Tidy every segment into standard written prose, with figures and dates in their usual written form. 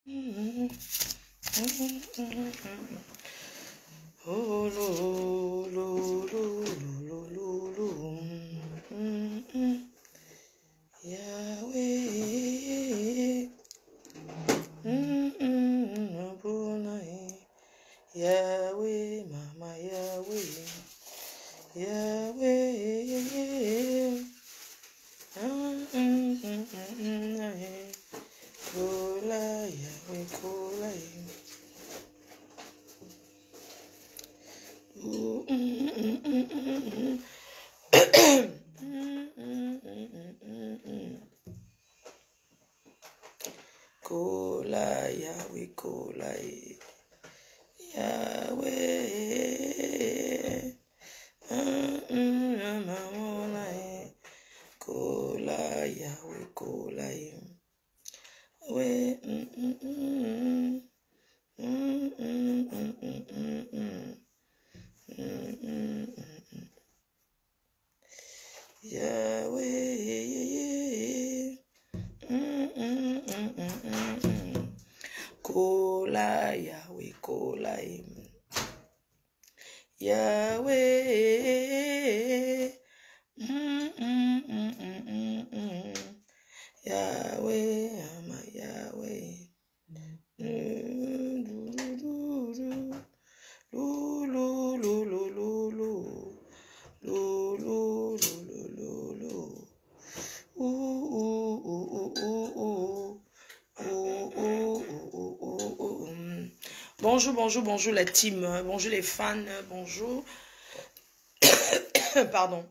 Oh, lo, lo, lo, lo, lo, lo. Yahweh. Yahweh, Mama Yahweh. Yahweh. Kola, Yahweh, Kola. Kola, Yahweh, Kola. Yahweh. Kola, Yahweh, Kola. Yahweh. Kola, Yahweh, Kola. Yahweh. Yahweh, ama Yahweh. Bonjour, bonjour, bonjour la team, bonjour les fans, bonjour. Pardon.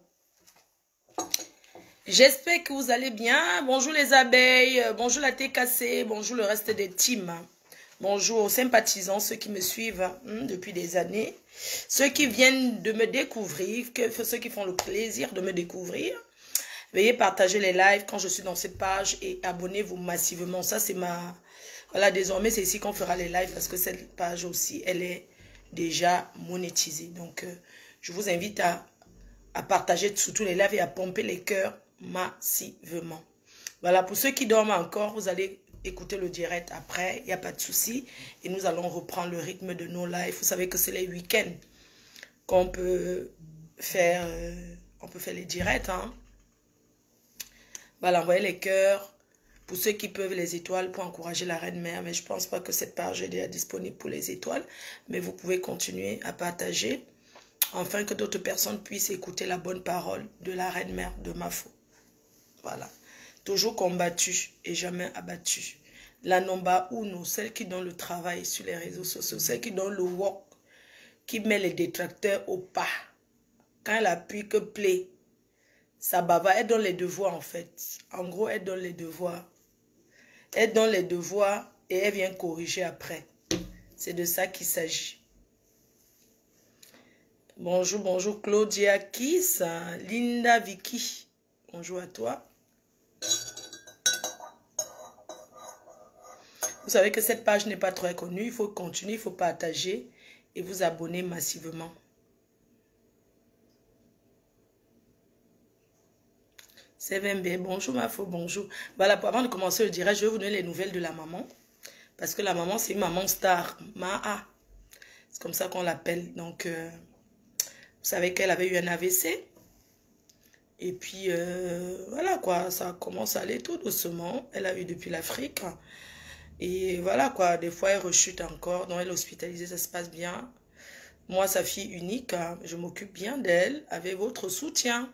J'espère que vous allez bien. Bonjour les abeilles, bonjour la TKC, bonjour le reste des teams. Bonjour aux sympathisants, ceux qui me suivent depuis des années. Ceux qui viennent de me découvrir, ceux qui font le plaisir de me découvrir. Veuillez partager les lives quand je suis dans cette page et abonnez-vous massivement. Ça, c'est ma... Voilà, désormais, c'est ici qu'on fera les lives parce que cette page aussi, elle est déjà monétisée. Donc, je vous invite à partager surtout les lives et à pomper les cœurs massivement. Voilà, pour ceux qui dorment encore, vous allez écouter le direct après, il n'y a pas de souci. Et nous allons reprendre le rythme de nos lives. Vous savez que c'est les week-ends qu'on peut faire, les directs. Hein. Voilà, envoyez les cœurs. Pour ceux qui peuvent, les étoiles pour encourager la Reine Mère. Mais je ne pense pas que cette page est déjà disponible pour les étoiles. Mais vous pouvez continuer à partager. Afin que d'autres personnes puissent écouter la bonne parole de la Reine Mère de Mafo. Voilà. Toujours combattue et jamais abattue. La Nomba Uno, celle qui donne le travail sur les réseaux sociaux, celle qui donne le work, qui met les détracteurs au pas. Quand elle appuie que play, ça bava, elle donne les devoirs en fait. En gros, elle donne les devoirs. Elle donne les devoirs et elle vient corriger après. C'est de ça qu'il s'agit. Bonjour, bonjour Claudia Kiss, Linda Vicky. Bonjour à toi. Vous savez que cette page n'est pas très connue. Il faut continuer, il faut partager et vous abonner massivement. C'est VMB. Bonjour Mafo, bonjour. Voilà, avant de commencer le direct, je vais vous donner les nouvelles de la maman. Parce que la maman, c'est une maman star. Maa. C'est comme ça qu'on l'appelle. Donc, vous savez qu'elle avait eu un AVC. Et puis, voilà quoi, ça commence à aller tout doucement. Elle a eu depuis l'Afrique. Et voilà quoi, des fois elle rechute encore. Donc elle est hospitalisée, ça se passe bien. Moi, sa fille unique, je m'occupe bien d'elle avec votre soutien.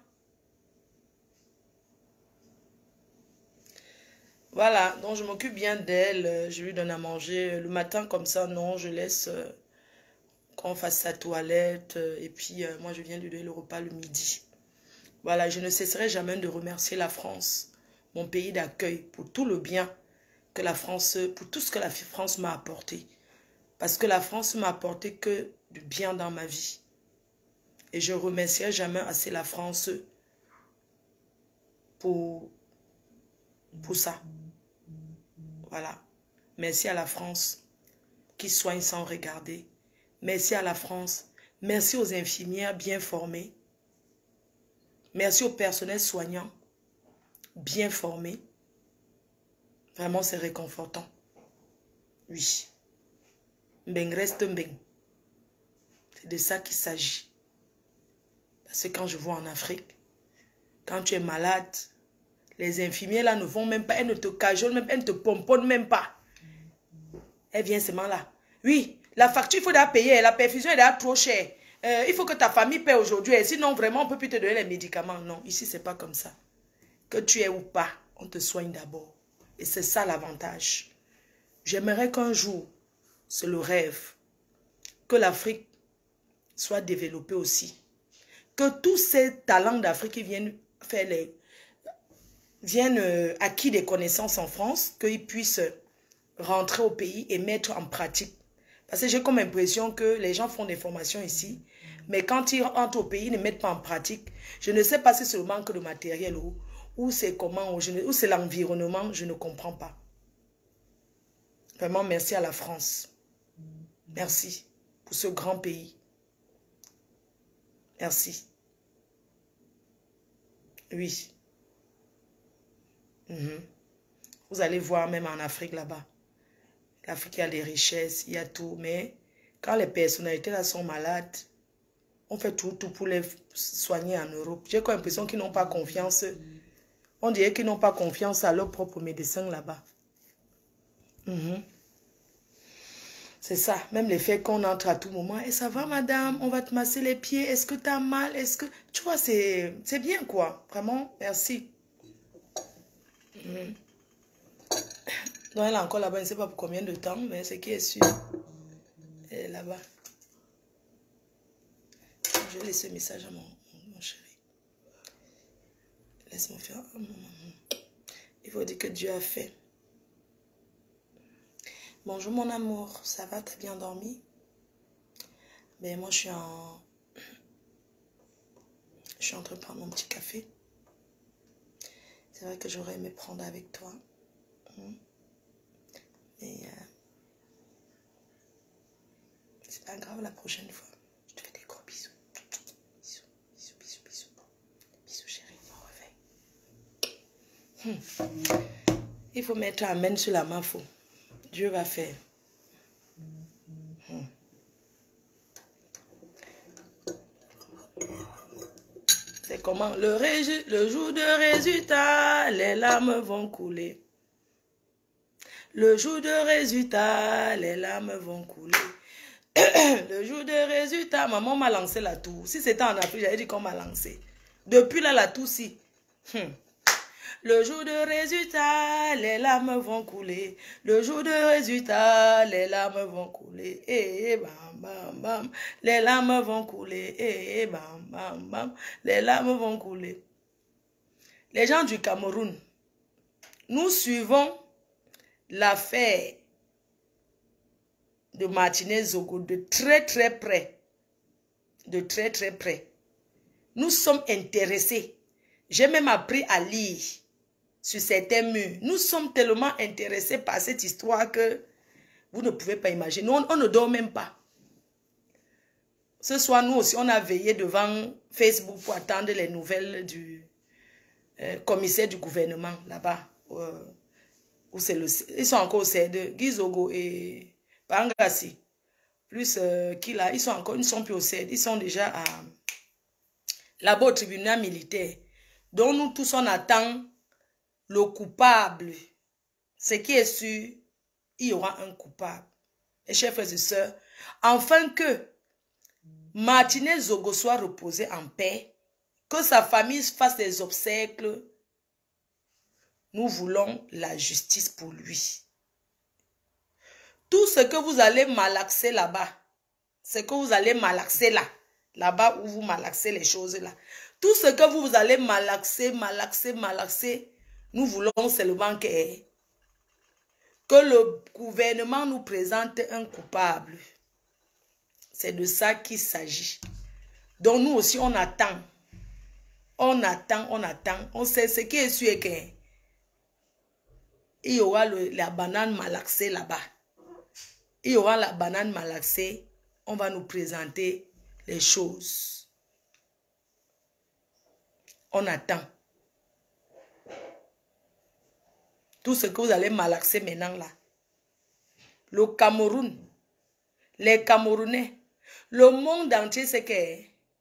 Voilà, donc je m'occupe bien d'elle. Je lui donne à manger le matin comme ça. Non, je laisse qu'on fasse sa toilette. Et puis, moi, je viens lui donner le repas le midi. Voilà, je ne cesserai jamais de remercier la France, mon pays d'accueil, pour tout le bien que la France, pour tout ce que la France m'a apporté. Parce que la France m'a apporté que du bien dans ma vie. Et je ne remercierai jamais assez la France pour ça. Voilà. Merci à la France qui soigne sans regarder. Merci à la France. Merci aux infirmières bien formées. Merci au personnel soignant bien formé. Vraiment, c'est réconfortant. Oui. Mbeng reste Mbeng. C'est de ça qu'il s'agit. Parce que quand je vois en Afrique, quand tu es malade, les infirmières là ne vont même pas, elles ne te cajolent même, elles ne te pomponnent même pas. Elle vient seulement là. Oui, la facture, il faut la payer. La perfusion est là trop chère. Il faut que ta famille paie aujourd'hui. Sinon, vraiment, on ne peut plus te donner les médicaments. Non, ici, ce n'est pas comme ça. Que tu es ou pas, on te soigne d'abord. Et c'est ça l'avantage. J'aimerais qu'un jour, c'est le rêve, que l'Afrique soit développée aussi. Que tous ces talents d'Afrique qui viennent faire acquis des connaissances en France, qu'ils puissent rentrer au pays et mettre en pratique. Parce que j'ai comme impression que les gens font des formations ici, mais quand ils rentrent au pays, ils ne mettent pas en pratique. Je ne sais pas si c'est le manque de matériel ou c'est comment, ou c'est l'environnement, je ne comprends pas. Vraiment, merci à la France. Merci pour ce grand pays. Merci. Oui. Vous allez voir même en Afrique là-bas. L'Afrique, il y a des richesses, il y a tout. Mais quand les personnalités là sont malades, on fait tout pour les soigner en Europe. J'ai comme l'impression qu'ils n'ont pas confiance. On dirait qu'ils n'ont pas confiance à leurs propres médecins là-bas. C'est ça. Même les faits qu'on entre à tout moment. Et ça va, madame? On va te masser les pieds. Est-ce que tu as mal? Est-ce que... Tu vois, c'est bien, quoi. Vraiment, merci. Donc, elle est encore là-bas. Je ne sais pas pour combien de temps, mais ce qui est sûr. Elle est là-bas. Je vais laisser ce message à mon chéri. Laisse-moi faire. Il faut dire que Dieu a fait. Bonjour mon amour, ça va? T'as bien dormi? Ben moi je suis en train de prendre mon petit café. C'est vrai que j'aurais aimé prendre avec toi. Mais c'est pas grave, la prochaine fois. Je te fais des gros bisous. Bisous, bisous, bisous, bisous. Bisous chérie, on revient. Il faut mettre amen sur la mafo. Dieu va faire. C'est comment? Le jour de résultat, les larmes vont couler. Le jour de résultat, les larmes vont couler. Le jour de résultat, maman m'a lancé la tour. Si c'était en Afrique, j'avais dit qu'on m'a lancé. Depuis là, la tour, si. Le jour de résultat, les larmes vont couler. Le jour de résultat, les larmes vont couler. Eh, bam, bam, bam. Les larmes vont couler. Eh, bam, bam, bam. Les larmes vont couler. Les gens du Cameroun, nous suivons l'affaire de Martinez Zogo de très très près. De très très près. Nous sommes intéressés. J'ai même appris à lire sur certains murs. Nous sommes tellement intéressés par cette histoire que vous ne pouvez pas imaginer. Nous, on ne dort même pas. Ce soir, nous aussi, on a veillé devant Facebook pour attendre les nouvelles du commissaire du gouvernement là-bas. Ils sont encore au CED, Guy Zogo et Pangassi. Plus qui là, ils ne sont plus au CED. Ils sont déjà là-bas au tribunal militaire. Donc nous tous, on attend le coupable. Ce qui est sûr, il y aura un coupable. Et chers frères et sœurs, afin que Martinez Zogo soit reposé en paix, que sa famille fasse des obsèques, nous voulons la justice pour lui. Tout ce que vous allez malaxer là-bas, ce que vous allez malaxer là-bas où vous malaxez les choses là, tout ce que vous allez malaxer, nous voulons seulement que le gouvernement nous présente un coupable. C'est de ça qu'il s'agit. Donc nous aussi, on attend. On attend. On sait ce qui est sûr et qu'il y aura la banane malaxée là-bas. Il y aura la banane malaxée. On va nous présenter les choses. On attend. Tout ce que vous allez malaxer maintenant là. le Cameroun, les Camerounais, le monde entier, c'est que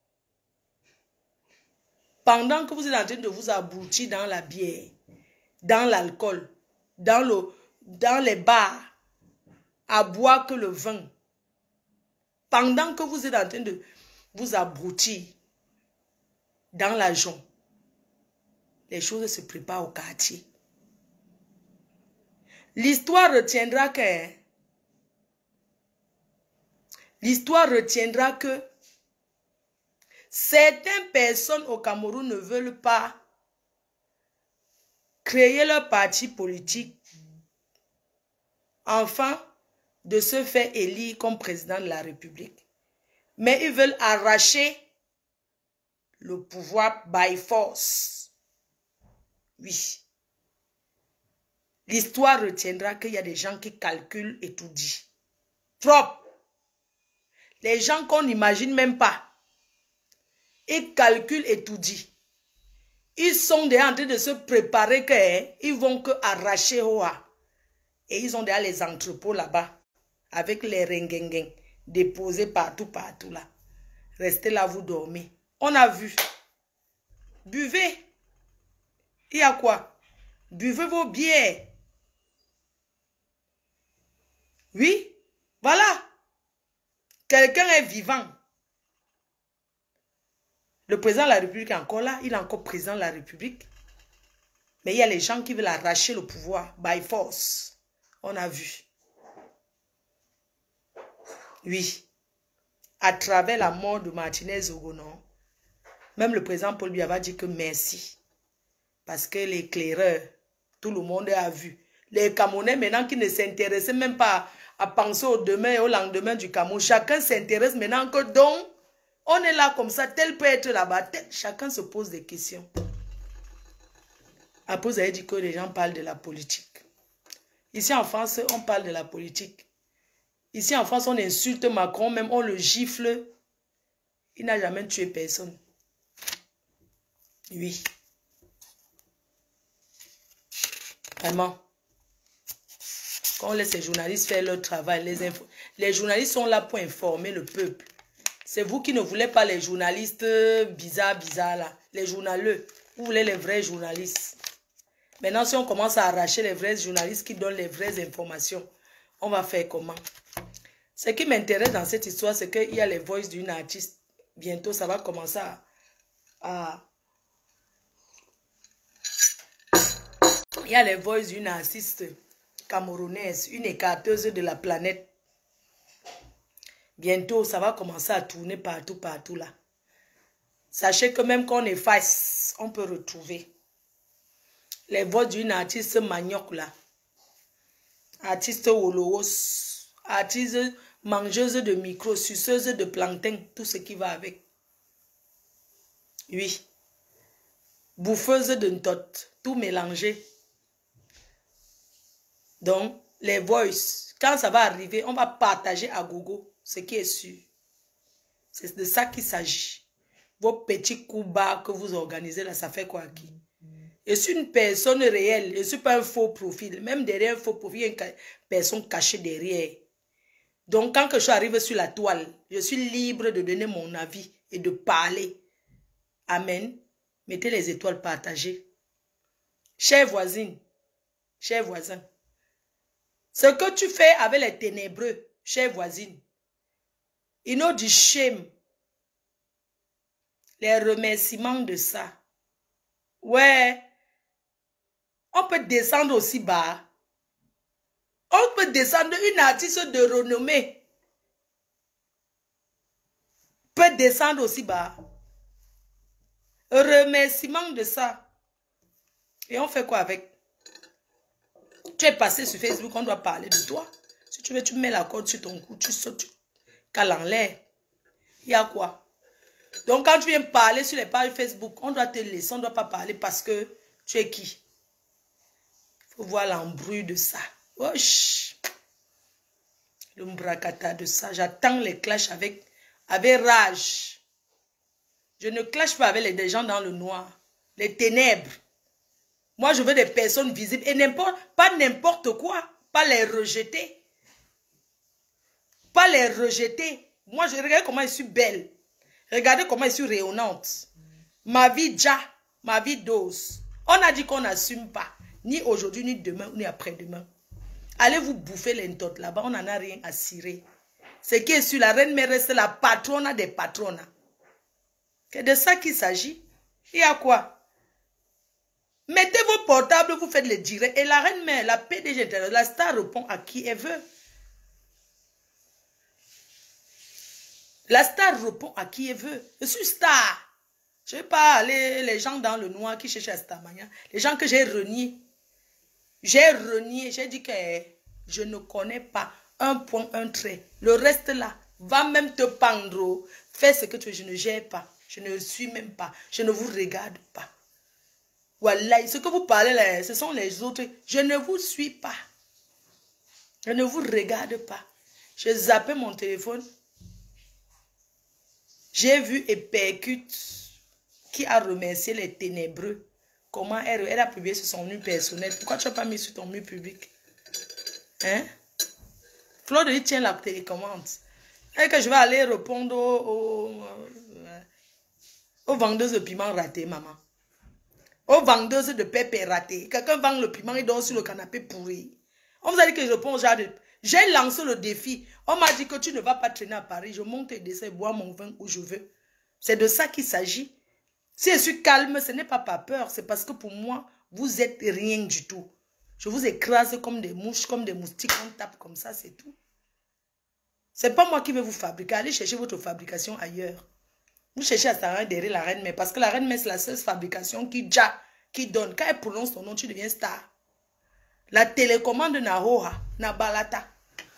pendant que vous êtes en train de vous abrutir dans la bière, dans l'alcool, dans les bars, à boire que le vin, pendant que vous êtes en train de vous abrutir dans l'argent, les choses se préparent au quartier. L'histoire retiendra que certaines personnes au Cameroun ne veulent pas créer leur parti politique afin de se faire élire comme président de la République. Mais ils veulent arracher le pouvoir by force. Oui. L'histoire retiendra qu'il y a des gens qui calculent et tout dit. Trop. Les gens qu'on n'imagine même pas. Ils calculent et tout dit. Ils sont déjà en train de se préparer qu'ils vont que arracher Hoa. Et ils ont déjà les entrepôts là-bas. Avec les rengengen déposés partout là. Restez là, vous dormez. On a vu. Buvez. Il y a quoi? Buvez vos bières. Oui, voilà. Quelqu'un est vivant. Le président de la République est encore là. Il est encore président de la République. Mais il y a les gens qui veulent arracher le pouvoir by force. On a vu. Oui. À travers la mort de Martinez Zogonon, même le président Paul Biya va dire que merci. Parce que l'éclaireur, tout le monde a vu. Les Camerounais maintenant qui ne s'intéressaient même pas à penser au demain et au lendemain du Cameroun. Chacun s'intéresse maintenant que donc, on est là comme ça, tel peut être là-bas. Chacun se pose des questions. Après, vous avez dit que les gens parlent de la politique. Ici en France, on parle de la politique. Ici en France, on insulte Macron, même on le gifle. Il n'a jamais tué personne. Oui. Vraiment. Quand on laisse les journalistes faire leur travail, les journalistes sont là pour informer le peuple. C'est vous qui ne voulez pas les journalistes bizarres là. Les journaleux. Vous voulez les vrais journalistes. Maintenant, si on commence à arracher les vrais journalistes qui donnent les vraies informations, on va faire comment? Ce qui m'intéresse dans cette histoire, c'est qu'il y a les voices d'une artiste. Bientôt, ça va commencer Il y a les voices d'une artiste camerounaise, une écarteuse de la planète. Bientôt, ça va commencer à tourner partout là. Sachez que même quand on efface, on peut retrouver les voix d'une artiste manioc là. Artiste Wolowos, artiste mangeuse de micro, suceuse de plancton, tout ce qui va avec. Oui. Bouffeuse de ntot, tout mélangé. Donc, les voices, quand ça va arriver, on va partager à gogo ce qui est sûr. C'est de ça qu'il s'agit. Vos petits coups bas que vous organisez là, ça fait quoi qui? Je suis une personne réelle, je ne suis pas un faux profil. Même derrière un faux profil, il y a une personne cachée derrière. Donc, quand je suis arrivé sur la toile, je suis libre de donner mon avis et de parler. Amen. Mettez les étoiles partagées. Chère voisine, chers voisins, ce que tu fais avec les ténébreux, chère voisine, il nous dit shame. Les remerciements de ça. Ouais. On peut descendre aussi bas. On peut descendre une artiste de renommée. Peut descendre aussi bas. Remerciement de ça. Et on fait quoi avec? Tu es passé sur Facebook, on doit parler de toi. Si tu veux, tu mets la corde sur ton cou, tu sautes, tu cales en l'air. Il y a quoi? Donc quand tu viens parler sur les pages Facebook, on doit te laisser, on ne doit pas parler parce que tu es qui? Il faut voir l'embrouille de ça. Wesh. Le mbracata de ça. J'attends les clashs avec rage. Je ne clash pas avec des gens dans le noir. Les ténèbres. Moi, je veux des personnes visibles. Et pas n'importe quoi. Pas les rejeter. les rejeter. Moi, je regarde comment je suis belle. Regardez comment je suis rayonnante. Ma vie déjà, ma vie dose. On a dit qu'on n'assume pas. Ni aujourd'hui, ni demain, ni après-demain. Allez vous bouffer l'intote là-bas, on n'en a rien à cirer. Ce qui est sur la reine mère reste la patronne des patronnes. C'est de ça qu'il s'agit. Il y a quoi? Mettez vos portables, vous faites les directs. Et la reine mère, la PDG, la star répond à qui elle veut. La star répond à qui elle veut. Je suis star. Je ne vais pas aller les gens dans le noir qui cherchent à Starmania. Les gens que j'ai reniés. J'ai renié. J'ai dit que je ne connais pas un point, un trait. Le reste là, va même te pendre. Fais ce que tu veux. Je ne gère pas. Je ne suis même pas. Je ne vous regarde pas. Voilà. Ce que vous parlez là, ce sont les autres. Je ne vous suis pas. Je ne vous regarde pas. J'ai zappé mon téléphone. J'ai vu et percute qui a remercié les ténébreux. Comment elle a publié sur son mur personnel. Pourquoi tu n'as pas mis sur ton mur public? Hein? Flo de tient la télécommande. Et que je vais aller répondre aux vendeuses de piment raté, maman. Aux vendeuses de pépé raté. Quelqu'un vend le piment et dort sur le canapé pourri. On vous a dit que je réponds au genre de... J'ai lancé le défi. On m'a dit que tu ne vas pas traîner à Paris. Je monte et descends, bois mon vin où je veux. C'est de ça qu'il s'agit. Si je suis calme, ce n'est pas par peur. C'est parce que pour moi, vous êtes rien du tout. Je vous écrase comme des mouches, comme des moustiques. On tape comme ça, c'est tout. C'est pas moi qui vais vous fabriquer. Allez chercher votre fabrication ailleurs. Vous cherchez à s'arrêter derrière la reine mère. Parce que la reine mère, c'est la seule fabrication qui donne. Quand elle prononce ton nom, tu deviens star. La télécommande Nahoha, Nabalata.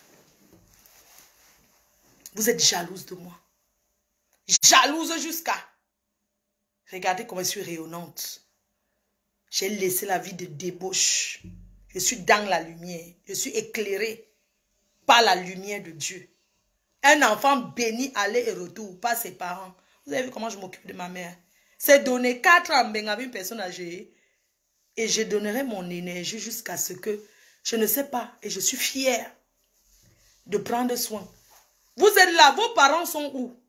Vous êtes jalouse de moi. Jalouse jusqu'à... Regardez comment je suis rayonnante. J'ai laissé la vie de débauche. Je suis dans la lumière. Je suis éclairée par la lumière de Dieu. Un enfant béni aller et retour par ses parents. Vous avez vu comment je m'occupe de ma mère? C'est donner 4 ans à une personne âgée. Et je donnerai mon énergie jusqu'à ce que... Je ne sais pas. Et je suis fière de prendre soin. Vous êtes là. Vos parents sont où?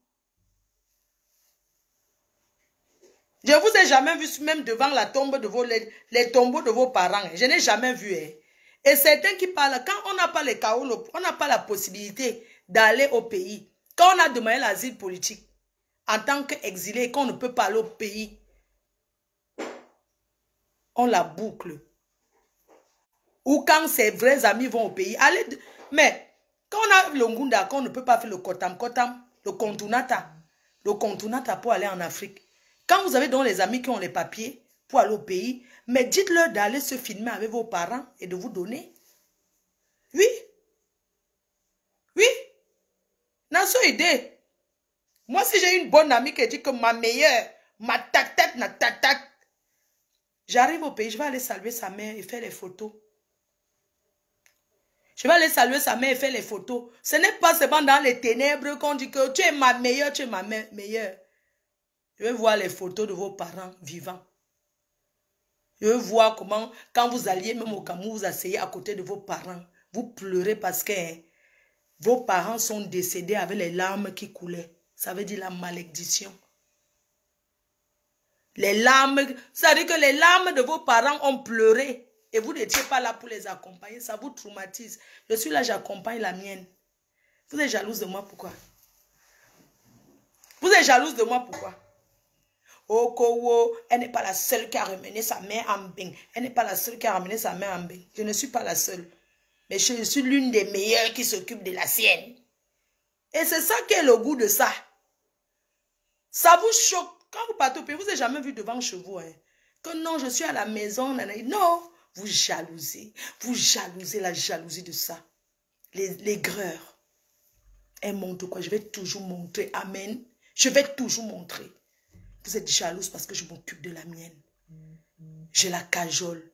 Je ne vous ai jamais vu même devant la tombe de les tombeaux de vos parents. Je n'ai jamais vu. Et certains qui parlent, quand on n'a pas les chaos, on n'a pas la possibilité d'aller au pays. Quand on a demandé l'asile politique, en tant qu'exilé, qu'on ne peut pas aller au pays, on la boucle. Ou quand ses vrais amis vont au pays, allez. Mais quand on a le Ngunda, qu'on ne peut pas faire le Kotam, le Kontunata pour aller en Afrique. Quand vous avez donc les amis qui ont les papiers pour aller au pays, mais dites-leur d'aller se filmer avec vos parents et de vous donner. Oui. Oui. N'a pas idée. Moi, si j'ai une bonne amie qui dit que ma meilleure, ma tac-tac, na tac-tac, j'arrive au pays, je vais aller saluer sa mère et faire les photos. Je vais aller saluer sa mère et faire les photos. Ce n'est pas seulement dans les ténèbres qu'on dit que tu es ma meilleure, tu es ma meilleure. Je veux voir les photos de vos parents vivants. Je veux voir comment, quand vous alliez même au Cameroun, vous asseyez à côté de vos parents. Vous pleurez parce que vos parents sont décédés avec les larmes qui coulaient. Ça veut dire la malédiction. Les larmes, ça veut dire que les larmes de vos parents ont pleuré. Et vous n'étiez pas là pour les accompagner. Ça vous traumatise. Je suis là, j'accompagne la mienne. Vous êtes jalouse de moi, pourquoi? Vous êtes jalouse de moi, pourquoi? Oh, Kowo, elle n'est pas la seule qui a ramené sa mère en bain. Elle n'est pas la seule qui a ramené sa mère en bain. Je ne suis pas la seule. Mais je suis l'une des meilleures qui s'occupe de la sienne. Et c'est ça qui est le goût de ça. Ça vous choque. Quand vous partez au pays, vous n'avez jamais vu devant chez vous. Hein, que non, je suis à la maison. Non, vous jalousez. Vous jalousez la jalousie de ça. L'aigreur. Elle montre quoi? Je vais toujours montrer. Amen. Je vais toujours montrer. Vous êtes jalouse parce que je m'occupe de la mienne. Je la cajole.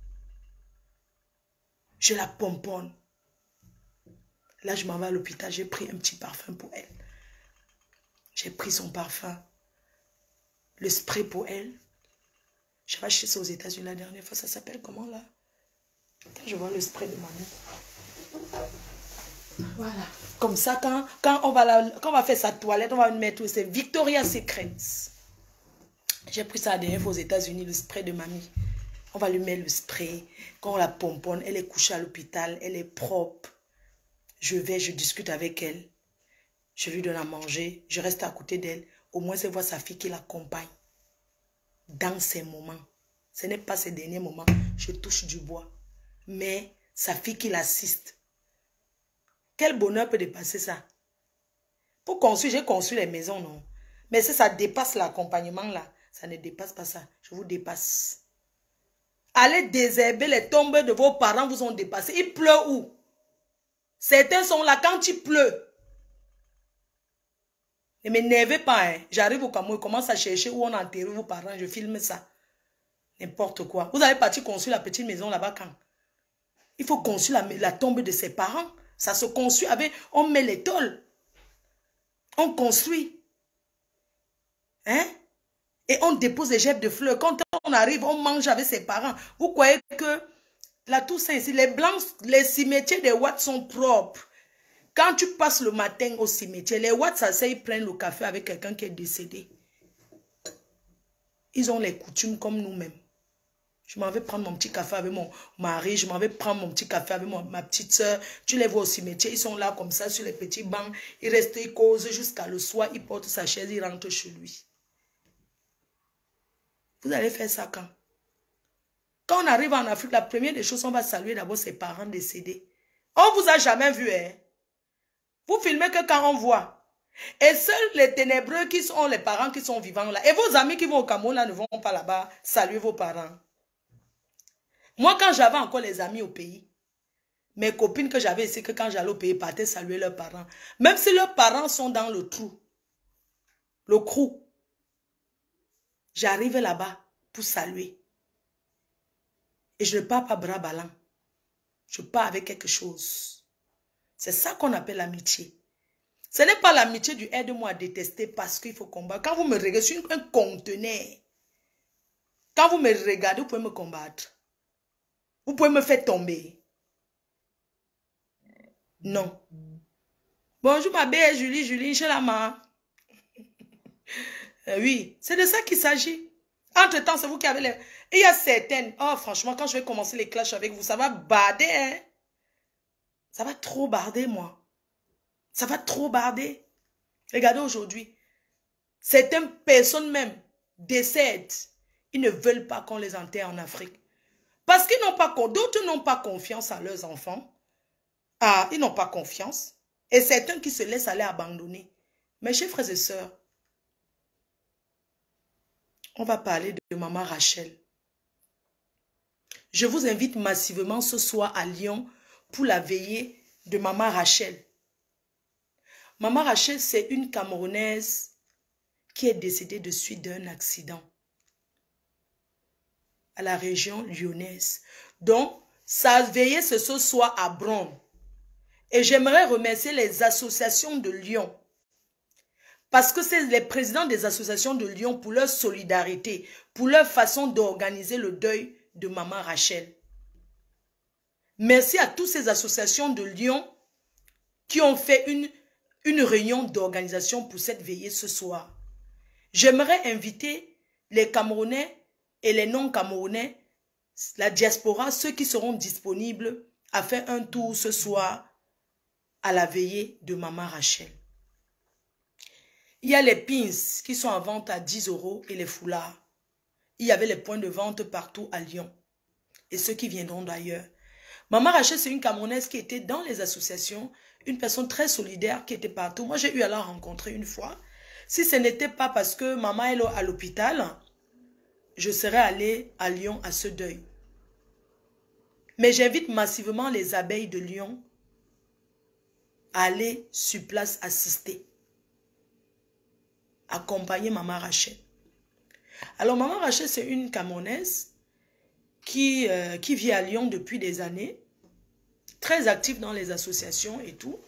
Je la pomponne. Là, je m'en vais à l'hôpital. J'ai pris un petit parfum pour elle. J'ai pris son parfum. Le spray pour elle. Je vais acheter ça aux États-Unis la dernière fois. Ça s'appelle comment là? Quand je vois le spray de ma mère. Voilà. Comme ça, quand on va faire sa toilette, on va mettre, c'est Victoria's Secret. J'ai pris ça à dernière fois aux États-Unis, le spray de mamie. On va lui mettre le spray. Quand on la pomponne, elle est couchée à l'hôpital, elle est propre. Je discute avec elle. Je lui donne à manger. Je reste à côté d'elle. Au moins, elle voit sa fille qui l'accompagne. Dans ces moments. Ce n'est pas ces derniers moments. Je touche du bois. Mais sa fille qui l'assiste. Quel bonheur peut dépasser ça? Pour construire, j'ai construit les maisons, non? Mais si ça dépasse l'accompagnement là, ça ne dépasse pas ça. Je vous dépasse. Allez désherber les tombes de vos parents vous ont dépassé. Il pleut où? Certains sont là quand il pleut. Ne m'énervez pas, hein. J'arrive au Cameroun, je commence à chercher où on a enterré vos parents, je filme ça. N'importe quoi. Vous avez parti construire la petite maison là-bas quand? Il faut construire la tombe de ses parents. Ça se construit avec, on met les tôles. On construit. Hein? Et on dépose des gerbes de fleurs. Quand on arrive, on mange avec ses parents. Vous croyez que la Toussaint ici, les blancs, les cimetières des Watts sont propres. Quand tu passes le matin au cimetière, les Watts s'asseyent, ils prennent le café avec quelqu'un qui est décédé. Ils ont les coutumes comme nous-mêmes. Je m'en vais prendre mon petit café avec mon mari, je m'en vais prendre mon petit café avec ma petite soeur. Tu les vois au cimetière, ils sont là comme ça sur les petits bancs. Ils restent, ils causent jusqu'à le soir, ils portent sa chaise, ils rentrent chez lui. Vous allez faire ça quand? Quand on arrive en Afrique, la première des choses, on va saluer d'abord ses parents décédés. On ne vous a jamais vu, hein? Vous filmez que quand on voit. Et seuls les ténébreux qui sont les parents qui sont vivants là. Et vos amis qui vont au Cameroun là ne vont pas là-bas saluer vos parents. Moi, quand j'avais encore les amis au pays, mes copines que j'avais ici, que quand j'allais au pays, partaient saluer leurs parents. Même si leurs parents sont dans le trou, le crou, j'arrive là-bas pour saluer. Et je ne pars pas bras ballants. Je pars avec quelque chose. C'est ça qu'on appelle l'amitié. Ce n'est pas l'amitié du aide-moi à détester parce qu'il faut combattre. Quand vous me regardez, je suis un conteneur. Quand vous me regardez, vous pouvez me combattre. Vous pouvez me faire tomber. Non. Bonjour ma belle Julie, chez la main. Oui, c'est de ça qu'il s'agit. Entre-temps, c'est vous qui avez les... Et il y a certaines... Oh, franchement, quand je vais commencer les clashs avec vous, ça va barder, hein. Ça va trop barder, moi. Ça va trop barder. Regardez aujourd'hui. Certaines personnes même décèdent. Ils ne veulent pas qu'on les enterre en Afrique. Parce qu'ils n'ont pas... D'autres n'ont pas confiance en leurs enfants. Ah, ils n'ont pas confiance. Et certains qui se laissent aller abandonner. Mes chers frères et sœurs, on va parler de maman Rachel. Je vous invite massivement ce soir à Lyon pour la veillée de maman Rachel. Maman Rachel, c'est une Camerounaise qui est décédée de suite d'un accident à la région lyonnaise. Donc, sa veillée, c'est ce soir à Bron. Et j'aimerais remercier les associations de Lyon. Parce que c'est les présidents des associations de Lyon pour leur solidarité, pour leur façon d'organiser le deuil de maman Rachel. Merci à toutes ces associations de Lyon qui ont fait une réunion d'organisation pour cette veillée ce soir. J'aimerais inviter les Camerounais et les non-Camerounais, la diaspora, ceux qui seront disponibles à faire un tour ce soir à la veillée de maman Rachel. Il y a les pins qui sont en vente à 10 € et les foulards. Il y avait les points de vente partout à Lyon. Et ceux qui viendront d'ailleurs. Maman Rachel, c'est une Camerounaise qui était dans les associations, une personne très solidaire qui était partout. Moi, j'ai eu à la rencontrer une fois. Si ce n'était pas parce que maman est à l'hôpital, je serais allée à Lyon à ce deuil. Mais j'invite massivement les abeilles de Lyon à aller sur place assister. Accompagner maman Rachel. Alors, maman Rachel, c'est une Camerounaise qui vit à Lyon depuis des années, très active dans les associations et tout.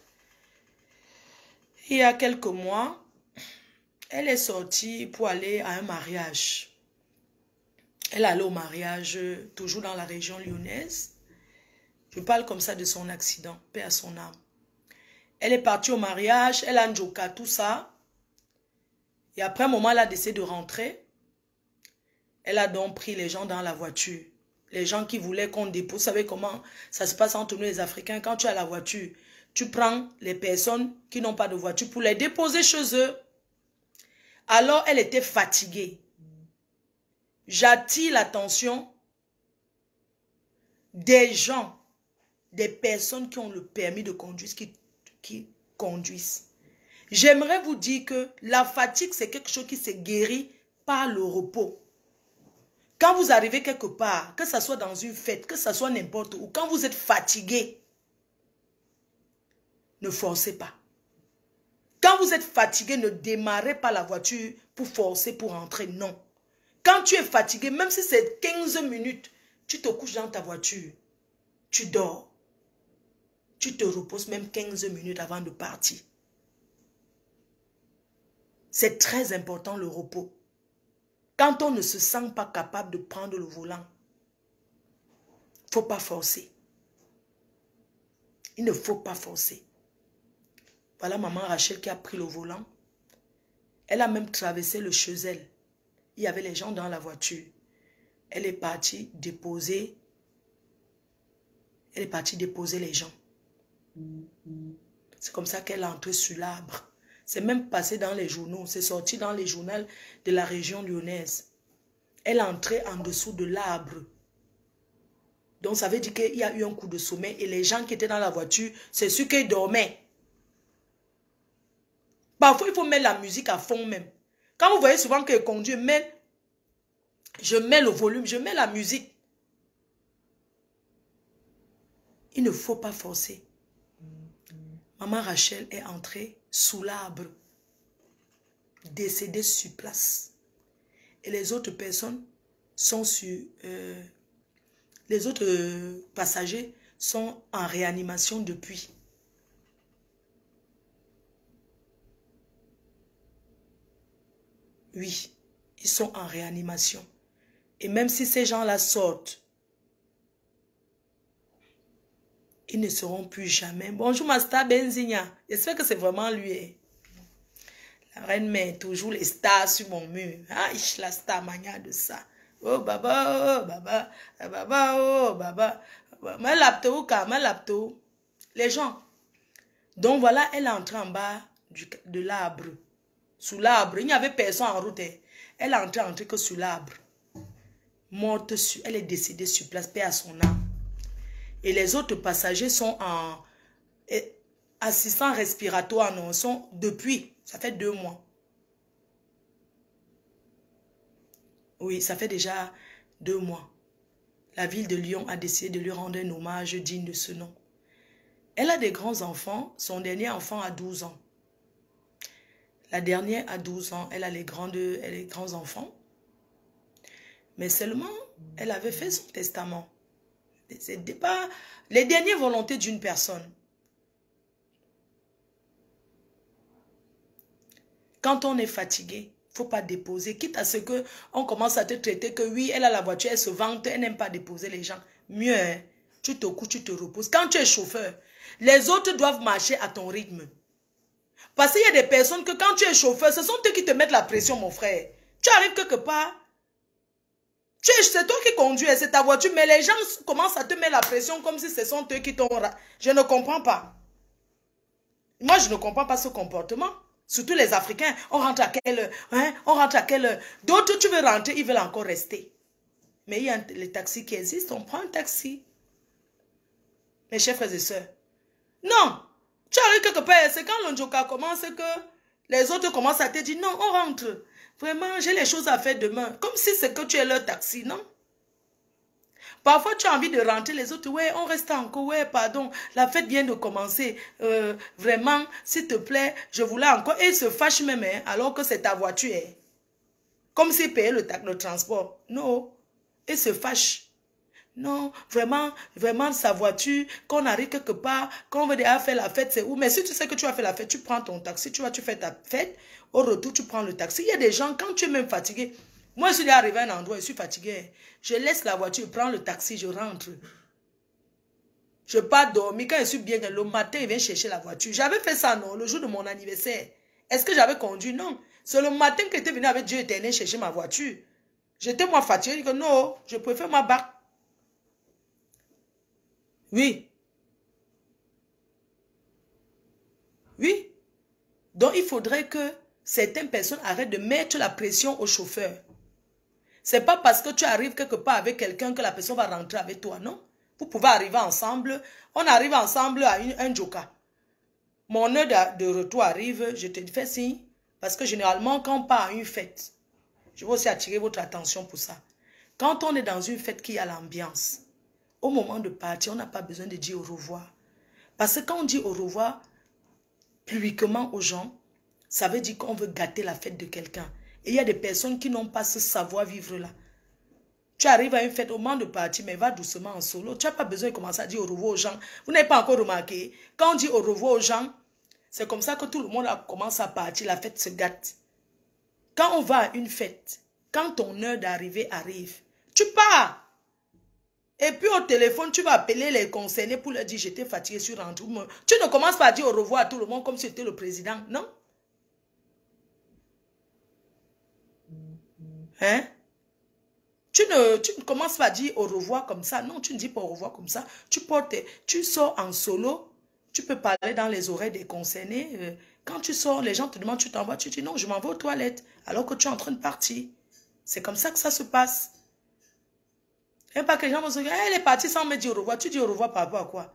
Il y a quelques mois, elle est sortie pour aller à un mariage. Elle allait au mariage, toujours dans la région lyonnaise. Je parle comme ça de son accident, paix à son âme. Elle est partie au mariage, elle a un joka, tout ça. Et après un moment, elle a décidé de rentrer. Elle a donc pris les gens dans la voiture. Les gens qui voulaient qu'on dépose. Vous savez comment ça se passe entre nous les Africains? Quand tu as la voiture, tu prends les personnes qui n'ont pas de voiture pour les déposer chez eux. Alors, elle était fatiguée. J'attire l'attention des gens, des personnes qui ont le permis de conduire, qui conduisent. J'aimerais vous dire que la fatigue, c'est quelque chose qui se guérit par le repos. Quand vous arrivez quelque part, que ce soit dans une fête, que ce soit n'importe où, quand vous êtes fatigué, ne forcez pas. Quand vous êtes fatigué, ne démarrez pas la voiture pour forcer, pour rentrer, non. Quand tu es fatigué, même si c'est 15 minutes, tu te couches dans ta voiture, tu dors. Tu te reposes même 15 minutes avant de partir. C'est très important le repos. Quand on ne se sent pas capable de prendre le volant, il ne faut pas forcer. Il ne faut pas forcer. Voilà maman Rachel qui a pris le volant. Elle a même traversé le Chesel. Il y avait les gens dans la voiture. Elle est partie déposer. Elle est partie déposer les gens. C'est comme ça qu'elle est entrée sur l'arbre. C'est même passé dans les journaux. C'est sorti dans les journaux de la région lyonnaise. Elle est entrée en dessous de l'arbre. Donc ça veut dire qu'il y a eu un coup de sommeil. Et les gens qui étaient dans la voiture, c'est ceux qui dormaient. Parfois, il faut mettre la musique à fond même. Quand vous voyez souvent que je conduis, je mets le volume, je mets la musique. Il ne faut pas forcer. Maman Rachel est entrée sous l'arbre, décédée sur place. Et les autres personnes sont sur... les autres passagers sont en réanimation depuis. Oui, ils sont en réanimation. Et même si ces gens-là sortent, ils ne seront plus jamais. Bonjour, Master Benzigna. J'espère que c'est vraiment lui. La reine met toujours les stars sur mon mur. Ah, la star mania de ça. Oh, baba, oh, baba, baba, oh, baba. Malapto. Les gens. Donc voilà, elle est entrée en bas de l'arbre. Sous l'arbre. Il n'y avait personne en route. Elle est entrée que sur l'arbre. Morte sur. Elle est décédée sur place, paix à son âme. Et les autres passagers sont en assistance respiratoire, non, sont depuis, ça fait 2 mois. Oui, ça fait déjà 2 mois. La ville de Lyon a décidé de lui rendre un hommage digne de ce nom. Elle a des grands enfants, son dernier enfant a 12 ans. La dernière a 12 ans, elle a les grands enfants. Mais seulement, elle avait fait son testament. Ce n'était pas les dernières volontés d'une personne. Quand on est fatigué, il ne faut pas déposer. Quitte à ce qu'on commence à te traiter que oui, elle a la voiture, elle se vante, elle n'aime pas déposer les gens. Mieux, hein, tu te couches, tu te reposes. Quand tu es chauffeur, les autres doivent marcher à ton rythme. Parce qu'il y a des personnes que quand tu es chauffeur, ce sont eux qui te mettent la pression, mon frère. Tu arrives quelque part, c'est toi qui conduis, c'est ta voiture, mais les gens commencent à te mettre la pression comme si ce sont eux qui t'ont... Je ne comprends pas. Moi, je ne comprends pas ce comportement. Surtout les Africains, on rentre à quelle heure, hein? On rentre à quelle heure. D'autres, tu veux rentrer, ils veulent encore rester. Mais il y a les taxis qui existent, on prend un taxi. Mes chers frères et sœurs. Non, tu arrives quelque part, c'est quand l'Onjoka commence que les autres commencent à te dire, non, on rentre. Vraiment, j'ai les choses à faire demain. Comme si c'est que tu es leur taxi, non? Parfois, tu as envie de rentrer, les autres, ouais, on reste encore, ouais, pardon, la fête vient de commencer. Vraiment, s'il te plaît, je voulais encore. Et ils se fâchent même, hein, alors que c'est ta voiture. Hein. Comme s'ils payaient le transport. Non, ils se fâchent. Non, vraiment, sa voiture, qu'on arrive quelque part, qu'on veut déjà faire la fête, c'est où? Mais si tu sais que tu vas faire la fête, tu prends ton taxi, tu fais ta fête, au retour, tu prends le taxi. Il y a des gens, quand tu es même fatigué, moi, je suis arrivé à un endroit, je suis fatigué, je laisse la voiture, je prends le taxi, je rentre. Je pars dormir. Quand je suis bien, le matin, il vient chercher la voiture. J'avais fait ça, non? Le jour de mon anniversaire. Est-ce que j'avais conduit? Non. C'est le matin que j'étais venu avec Dieu éternel chercher ma voiture. J'étais moi fatigué. Je dis que non, je préfère ma barque. Oui. Oui. Donc, il faudrait que certaines personnes arrêtent de mettre la pression au chauffeur. C'est pas parce que tu arrives quelque part avec quelqu'un que la personne va rentrer avec toi, non? Vous pouvez arriver ensemble. On arrive ensemble à un joker. Mon heure de retour arrive, je te fais signe. Parce que généralement, quand on part à une fête, je veux aussi attirer votre attention pour ça. Quand on est dans une fête qui a l'ambiance, au moment de partir, on n'a pas besoin de dire au revoir. Parce que quand on dit au revoir publiquement aux gens, ça veut dire qu'on veut gâter la fête de quelqu'un. Et il y a des personnes qui n'ont pas ce savoir-vivre-là. Tu arrives à une fête au moment de partir, mais va doucement en solo. Tu n'as pas besoin de commencer à dire au revoir aux gens. Vous n'avez pas encore remarqué. Quand on dit au revoir aux gens, c'est comme ça que tout le monde commence à partir. La fête se gâte. Quand on va à une fête, quand ton heure d'arrivée arrive, tu pars. Et puis au téléphone, tu vas appeler les concernés pour leur dire j'étais fatigué sur rentrée. Tu ne commences pas à dire au revoir à tout le monde comme si c'était le président, non? Hein? Tu ne commences pas à dire au revoir comme ça. Non, tu ne dis pas au revoir comme ça. Tu sors en solo. Tu peux parler dans les oreilles des concernés. Quand tu sors, les gens te demandent, tu t'en vas. Tu dis non, je m'en vais aux toilettes. Alors que tu es en train de partir. C'est comme ça que ça se passe. Et pas que les gens vont se dire, elle est partie sans me dire au revoir. Tu dis au revoir par rapport à quoi?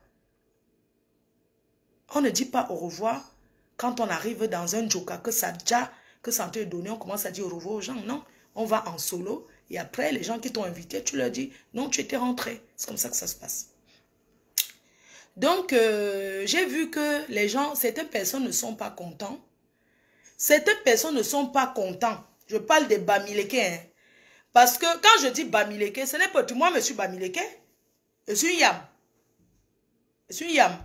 On ne dit pas au revoir quand on arrive dans un joker que ça te donné. On commence à dire au revoir aux gens. Non, on va en solo. Et après, les gens qui t'ont invité, tu leur dis, non, tu étais rentré. C'est comme ça que ça se passe. Donc, j'ai vu que les gens, certaines personnes ne sont pas contents. Certaines personnes ne sont pas contents. Je parle des Bamileke. Hein. Parce que quand je dis Bamileke, ce n'est pas tout. Moi, je suis Bamileke. Je suis une yam. Je suis une yam.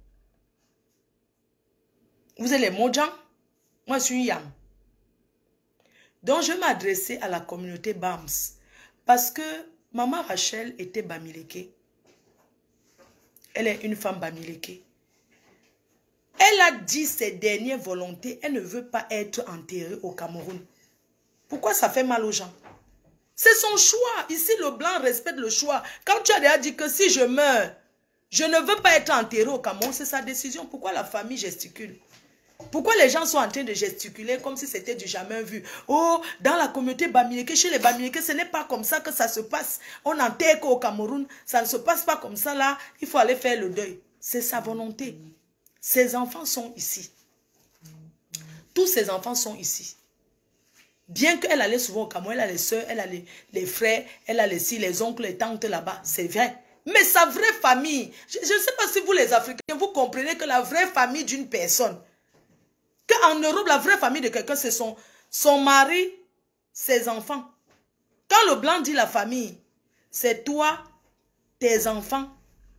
Vous êtes les Mojang. Moi, je suis une yam. Donc, je m'adressais à la communauté Bams. Parce que maman Rachel était Bamileke. Elle est une femme Bamileke. Elle a dit ses dernières volontés. Elle ne veut pas être enterrée au Cameroun. Pourquoi ça fait mal aux gens? C'est son choix. Ici, le blanc respecte le choix. Quand tu as déjà dit que si je meurs, je ne veux pas être enterré au Cameroun, c'est sa décision. Pourquoi la famille gesticule? Pourquoi les gens sont en train de gesticuler comme si c'était du jamais vu? Oh, dans la communauté Bamileke, chez les Bamileke, ce n'est pas comme ça que ça se passe. On enterre qu'au Cameroun, ça ne se passe pas comme ça là. Il faut aller faire le deuil. C'est sa volonté. Ses enfants sont ici. Tous ses enfants sont ici. Bien qu'elle allait souvent au Cameroun, elle a les soeurs, elle a les frères, elle a les oncles, les tantes là-bas. C'est vrai. Mais sa vraie famille, je ne sais pas si vous les Africains, vous comprenez que la vraie famille d'une personne, qu'en Europe, la vraie famille de quelqu'un, c'est son mari, ses enfants. Quand le blanc dit la famille, c'est toi, tes enfants.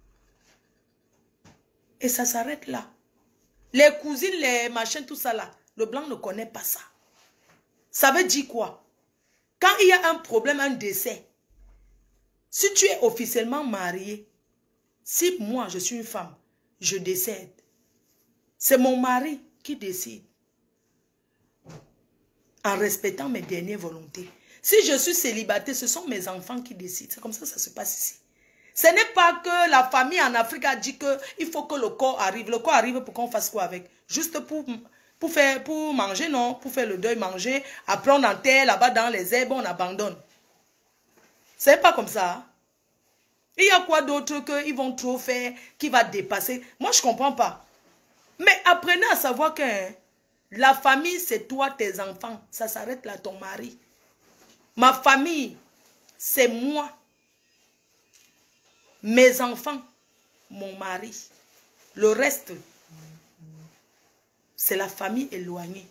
Et ça s'arrête là. Les cousines, les machins, tout ça là, le blanc ne connaît pas ça. Ça veut dire quoi? Quand il y a un problème, un décès, si tu es officiellement marié, si moi je suis une femme, je décède, c'est mon mari qui décide. En respectant mes dernières volontés. Si je suis célibataire, ce sont mes enfants qui décident. C'est comme ça que ça se passe ici. Ce n'est pas que la famille en Afrique a dit qu'il faut que le corps arrive. Le corps arrive pour qu'on fasse quoi avec? Juste pour manger, non? Pour faire le deuil, manger. Après, on enterre là-bas dans les herbes, on abandonne. C'est pas comme ça. Hein? Il y a quoi d'autre qu'ils vont trop faire, qui va dépasser? Moi, je ne comprends pas. Mais apprenez à savoir que la famille, c'est toi, tes enfants. Ça s'arrête là, ton mari. Ma famille, c'est moi. Mes enfants, mon mari. Le reste, c'est la famille éloignée.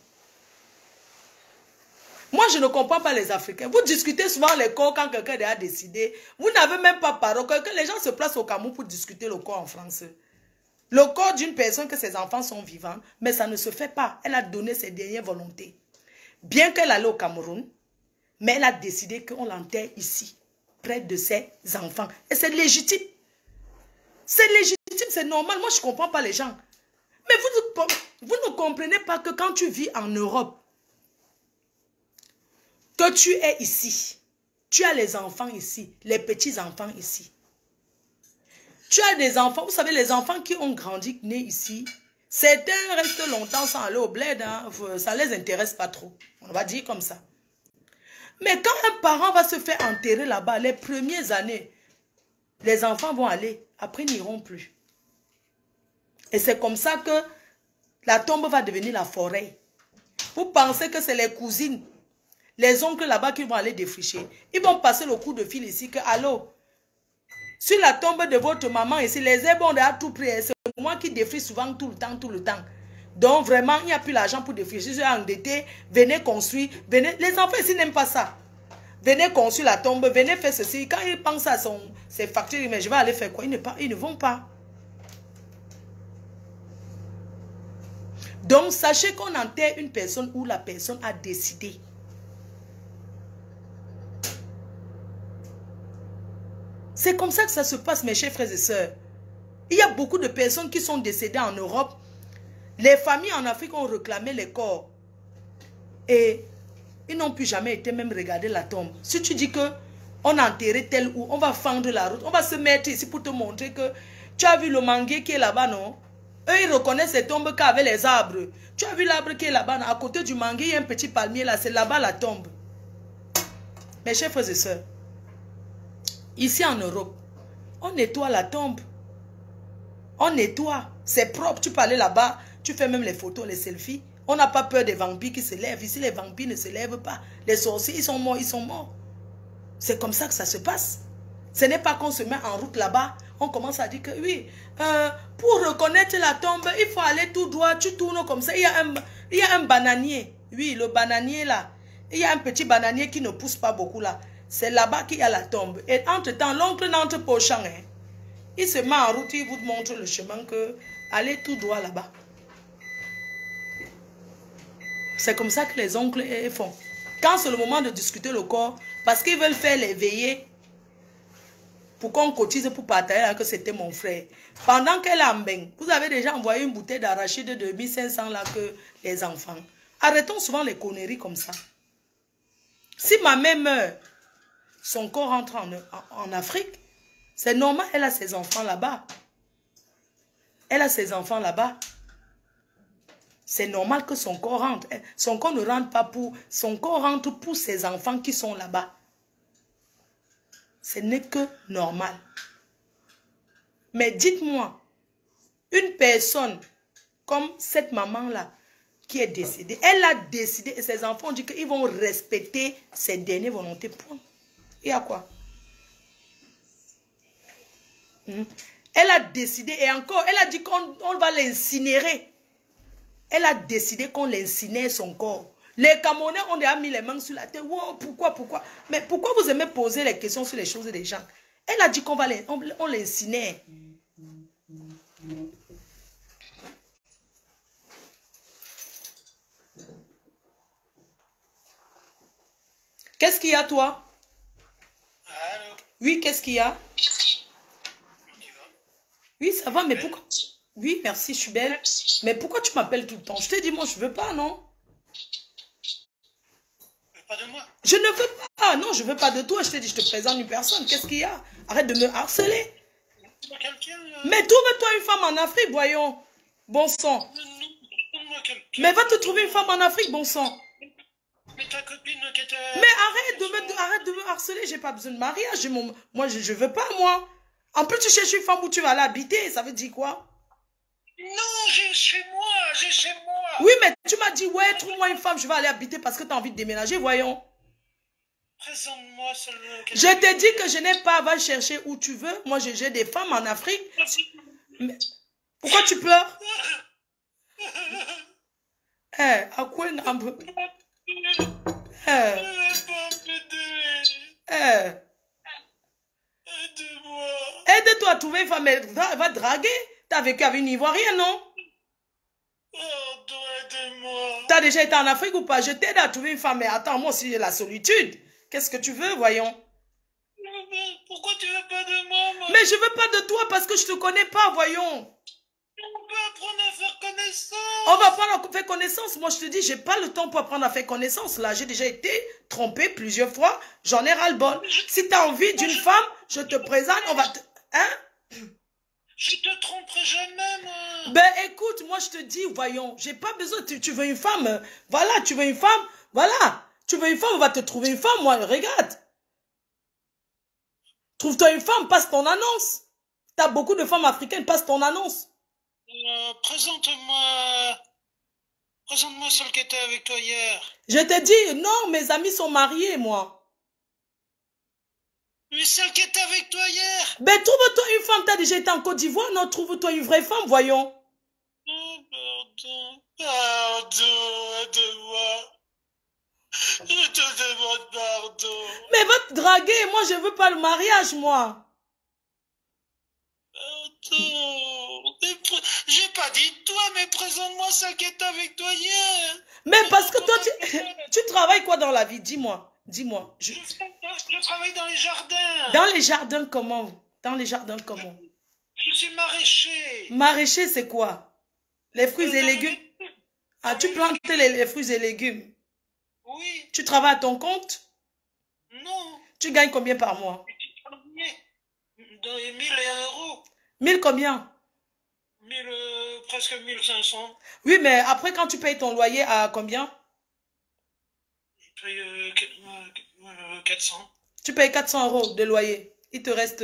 Moi, je ne comprends pas les Africains. Vous discutez souvent les corps quand quelqu'un a décidé. Vous n'avez même pas parole. Que les gens se placent au Cameroun pour discuter le corps en français. Le corps d'une personne que ses enfants sont vivants, mais ça ne se fait pas. Elle a donné ses dernières volontés. Bien qu'elle allait au Cameroun, mais elle a décidé qu'on l'enterre ici, près de ses enfants. Et c'est légitime. C'est légitime. légitime, c'est normal. Moi, je ne comprends pas les gens. Mais vous ne comprenez pas que quand tu vis en Europe, que tu es ici, tu as les enfants ici, les petits-enfants ici. Tu as des enfants, vous savez, les enfants qui ont grandi, nés ici, certains restent longtemps sans aller au bled, hein, ça ne les intéresse pas trop. On va dire comme ça. Mais quand un parent va se faire enterrer là-bas, les premières années, les enfants vont aller, après ils n'iront plus. Et c'est comme ça que la tombe va devenir la forêt. Vous pensez que c'est les cousines, les oncles là-bas qui vont aller défricher. Ils vont passer le coup de fil ici que, allô, sur la tombe de votre maman ici, les herbes ont à tout prix. C'est moi qui défriche souvent tout le temps. Donc vraiment, il n'y a plus l'argent pour défricher. Je suis endetté, venez construire, venez. Les enfants ici n'aiment pas ça. Venez construire la tombe, venez faire ceci. Quand ils pensent à ses factures, mais je vais aller faire quoi? Ils ne vont pas. Donc, sachez qu'on enterre une personne où la personne a décidé. C'est comme ça que ça se passe, mes chers frères et sœurs. Il y a beaucoup de personnes qui sont décédées en Europe. Les familles en Afrique ont réclamé les corps. Et ils n'ont plus jamais été même regarder la tombe. Si tu dis que on a enterré tel ou on va fendre la route, on va se mettre ici pour te montrer que tu as vu le manguier qui est là-bas, non? Eux, ils reconnaissent ces tombes qu'avec les arbres. Tu as vu l'arbre qui est là-bas, à côté du manguier, il y a un petit palmier là, c'est là-bas la tombe. Mes chers frères et sœurs, ici en Europe, on nettoie la tombe. On nettoie, c'est propre. Tu peux aller là-bas, tu fais même les photos, les selfies. On n'a pas peur des vampires qui se lèvent. Ici, les vampires ne se lèvent pas. Les sorciers, ils sont morts, ils sont morts. C'est comme ça que ça se passe. Ce n'est pas qu'on se met en route là-bas, on commence à dire que oui, pour reconnaître la tombe, il faut aller tout droit, tu tournes comme ça. Il y a un bananier. Oui, le bananier là. Il y a un petit bananier qui ne pousse pas beaucoup là. C'est là-bas qu'il y a la tombe. Et entre-temps, l'oncle n'entre pas au champ. Hein. Il se met en route, il vous montre le chemin que allez tout droit là-bas. C'est comme ça que les oncles font. Quand c'est le moment de discuter le corps, parce qu'ils veulent faire les veillées, pour qu'on cotise pour partager là que c'était mon frère. Pendant qu'elle est en bain, vous avez déjà envoyé une bouteille d'arachide de 2500 là que les enfants. Arrêtons souvent les conneries comme ça. Si ma mère meurt, son corps rentre en Afrique, c'est normal, elle a ses enfants là-bas. Elle a ses enfants là-bas. C'est normal que son corps rentre. Son corps ne rentre pas pour... Son corps rentre pour ses enfants qui sont là-bas. Ce n'est que normal. Mais dites-moi, une personne comme cette maman-là, qui est décédée, elle a décidé, et ses enfants ont dit qu'ils vont respecter ses dernières volontés. Point. Il y a quoi? Elle a décidé, et encore, elle a dit qu'on va l'incinérer. Elle a décidé qu'on l'incinère son corps. Les Camerounais ont déjà mis les mains sur la tête. Wow, pourquoi? Mais pourquoi vous aimez poser les questions sur les choses des gens? Elle a dit qu'on va l'incinère. Qu'est-ce qu'il y a, toi? Allô? Oui, qu'est-ce qu'il y a? Oui, ça va, mais pourquoi? Oui, merci, je suis belle. Mais pourquoi tu m'appelles tout le temps? Je t'ai dit, moi, je veux pas, non? Pas de moi. Je ne veux pas. Non, je veux pas de toi. Je t'ai dit, je te présente une personne. Qu'est-ce qu'il y a? Arrête de me harceler. Mais trouve-toi une femme en Afrique, voyons. Bon sang. Mais va te trouver une femme en Afrique, bon sang. Mais ta copine qui était... Mais arrête de me harceler. J'ai pas besoin de mariage. Moi, je veux pas, moi. En plus, tu cherches une femme où tu vas l'habiter. Ça veut dire quoi? Non, j'ai chez moi. Oui, mais tu m'as dit, ouais, trouve-moi une femme, je vais aller habiter parce que tu as envie de déménager, voyons. Présente-moi seulement... Je te dis que je n'ai pas, va chercher où tu veux. Moi, j'ai des femmes en Afrique. Mais pourquoi tu pleures? À quoi un peu? Aide-moi. Aide-toi à trouver une femme, mais va draguer. T'as vécu avec une Ivoirienne, non? Aide-moi. T'as déjà été en Afrique ou pas? Je t'aide à trouver une femme, mais attends, moi aussi j'ai la solitude. Qu'est-ce que tu veux, voyons? Pour Pourquoi tu veux pas de moi, moi? Mais je veux pas de toi parce que je te connais pas, voyons. On peut apprendre à faire connaissance. On va apprendre à faire connaissance. Moi, je te dis, j'ai pas le temps pour apprendre à faire connaissance. Là, j'ai déjà été trompée plusieurs fois. J'en ai ras-le-bol. Si tu as envie d'une femme, je te présente, on va te... Hein? Je te tromperai jamais, moi. Ben, écoute, moi, je te dis, voyons, j'ai pas besoin, tu veux une femme, voilà, tu veux une femme, voilà. Tu veux une femme, on va te trouver une femme, moi, regarde. Trouve-toi une femme, passe ton annonce. T'as beaucoup de femmes africaines, passe ton annonce. Présente-moi celle qui était avec toi hier. Je te dis, non, mes amis sont mariés, moi. Mais celle qui était avec toi hier. Ben, trouve-toi une femme, t'as déjà été en Côte d'Ivoire, non, trouve-toi une vraie femme, voyons. Oh, pardon, aide-moi. Je te demande pardon. Mais va te draguer, moi, je veux pas le mariage, moi. Pardon. J'ai pas dit toi, mais présente-moi celle qui était avec toi hier. Mais parce que toi, tu travailles quoi dans la vie? Dis-moi, dis-moi. Je travaille dans les jardins. Dans les jardins, comment? Dans les jardins, comment? Je suis maraîcher. Maraîcher, c'est quoi? Les fruits et légumes? Ah, tu plantes les fruits et légumes? Oui. Tu travailles à ton compte? Non. Tu gagnes combien par mois? Dans les 1000 euros. 1000 combien? Presque 1500. Oui, mais après, quand tu payes ton loyer à combien? Je paye 400. Tu payes 400 euros de loyer. Il te reste...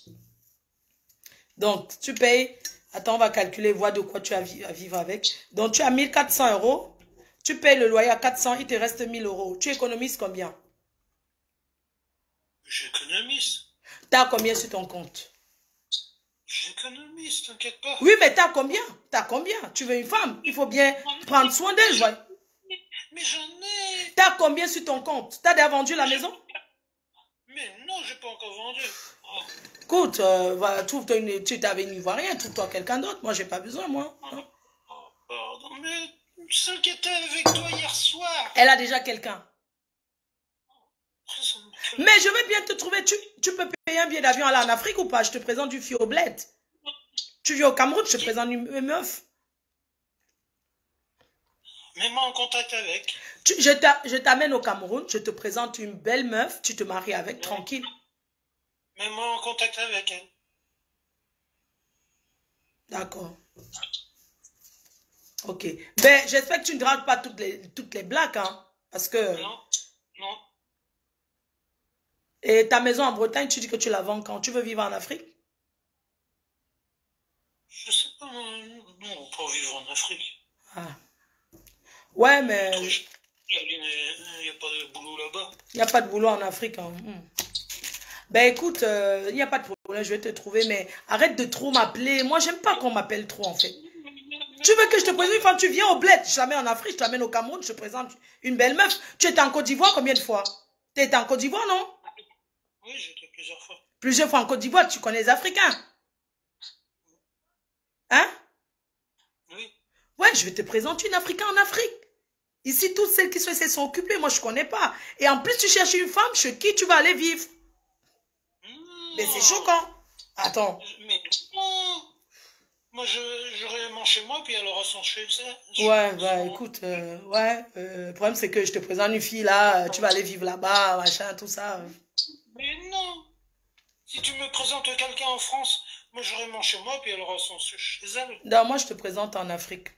Donc, tu payes... Attends, on va calculer, voir de quoi tu as à vivre avec. Donc, tu as 1400 euros. Tu payes le loyer à 400, il te reste 1000 euros. Tu économises combien? J'économise. Tu as combien sur ton compte? J'économise, t'inquiète pas. Oui, mais tu as combien? Tu as combien? Tu veux une femme? Il faut bien prendre soin d'elle. Mais j'en ai. Tu as combien sur ton compte? Tu as déjà vendu la maison? Mais non, j'ai pas encore vendu. Oh. Écoute, trouve-toi tu t'avais une ivoirienne, trouve-toi quelqu'un d'autre. Moi, j'ai pas besoin, moi. Oh, pardon, mais celle qui était avec toi hier soir. Elle a déjà quelqu'un. Mais je veux bien te trouver. Tu peux payer un billet d'avion aller en Afrique ou pas? Je te présente du fille au bled. Tu viens au Cameroun, je te présente une meuf. Mets-moi en contact avec. Je t'amène au Cameroun, je te présente une belle meuf, tu te maries avec, tranquille. Mets-moi en contact avec elle. D'accord. Ok. Ben, j'espère que tu ne dragues pas toutes les blagues, hein. Parce que... Non, non. Et ta maison en Bretagne, tu dis que tu la vends quand? Tu veux vivre en Afrique? Je sais pas, non, pas vivre en Afrique. Ah. Ouais, mais... Il n'y a pas de boulot là-bas. Il n'y a pas de boulot en Afrique. Hein. Ben écoute, il n'y a pas de problème, je vais te trouver, mais arrête de trop m'appeler. Moi, j'aime pas qu'on m'appelle trop, en fait. Tu veux que je te présente une femme, tu viens au bled, je t'amène en Afrique, je t'amène au Cameroun, je te présente une belle meuf. Tu étais en Côte d'Ivoire combien de fois? Tu étais en Côte d'Ivoire, non? Oui, j'étais plusieurs fois. Plusieurs fois en Côte d'Ivoire, tu connais les Africains. Hein? Oui. Ouais, je vais te présenter une Africaine en Afrique. Ici, toutes celles qui sont occupées, moi, je ne connais pas. Et en plus, tu cherches une femme chez qui tu vas aller vivre. Mais c'est choquant. Attends. Mais non. Moi, j'aurai mon chez moi, puis elle aura son chez elle. Ouais, bah écoute, le problème, c'est que je te présente une fille là, tu vas aller vivre là-bas, machin, tout ça. Mais non. Si tu me présentes quelqu'un en France, moi, j'aurai mon chez moi, puis elle aura son chez elle. Non, moi, je te présente en Afrique.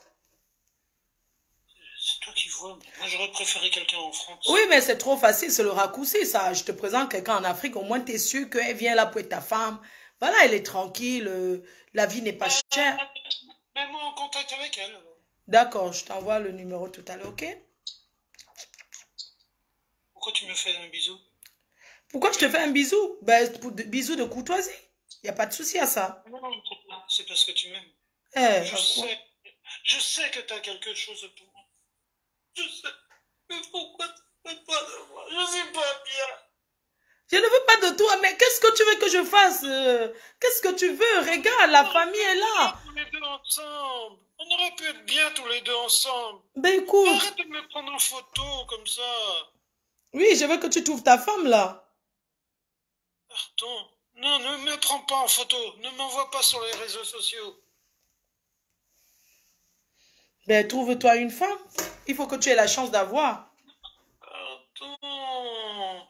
C'est toi qui vois. Moi, j'aurais préféré quelqu'un en France. Oui, mais c'est trop facile, c'est le raccourci, ça. Je te présente quelqu'un en Afrique, au moins, tu es sûr qu'elle vient là pour être ta femme. Voilà, elle est tranquille, la vie n'est pas chère. Mets-moi en contact avec elle. D'accord, je t'envoie le numéro tout à l'heure, ok? Pourquoi tu me fais un bisou? Pourquoi je te fais un bisou? Ben, bisou de courtoisie. Il n'y a pas de souci à ça. Non, c'est parce que tu m'aimes. Je sais que tu as quelque chose pour moi. Je sais. Mais pourquoi tu ne veux pas de moi? Je suis pas bien. Je ne veux pas de toi, mais qu'est-ce que tu veux que je fasse? Qu'est-ce que tu veux? Regarde, la famille est là. Tous les deux ensemble. On aurait pu être bien tous les deux ensemble. Ben écoute. Arrête de me prendre en photo comme ça. Oui, je veux que tu trouves ta femme là. Pardon. Non, ne me prends pas en photo. Ne m'envoie pas sur les réseaux sociaux. Ben, trouve-toi une femme. Il faut que tu aies la chance d'avoir. Pardon.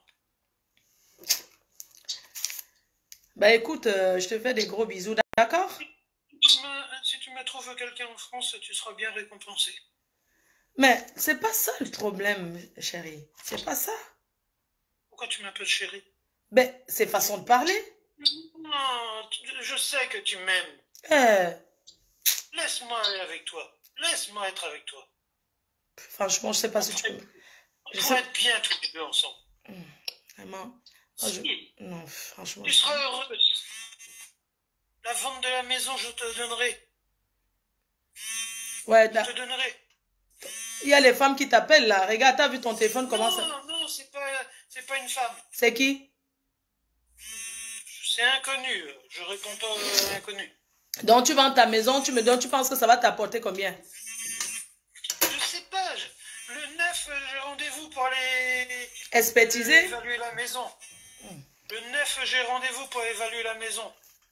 Ben, écoute, je te fais des gros bisous, d'accord? Si tu me trouves quelqu'un en France, tu seras bien récompensé. Mais c'est pas ça le problème, chérie. C'est pas ça. Pourquoi tu m'appelles chérie? Ben, c'est façon de parler. Non, je sais que tu m'aimes. Euh, Laisse-moi aller avec toi. Laisse-moi être avec toi. franchement, je sais pas si tu peux. On pourrait être bien tous les deux ensemble. Vraiment. Si. Non, franchement. Tu seras heureuse. La vente de la maison, je te donnerai. Ouais, Je te donnerai. il y a les femmes qui t'appellent là. Regarde, t'as vu ton téléphone comment ça... Non, c'est pas une femme. C'est qui? C'est inconnu. Je réponds pas aux inconnus. Donc tu vends ta maison, tu me donnes, tu penses que ça va t'apporter combien? Je sais pas. Le 9, j'ai rendez-vous pour aller... Expertiser? Évaluer la maison. Le 9, j'ai rendez-vous pour évaluer la maison.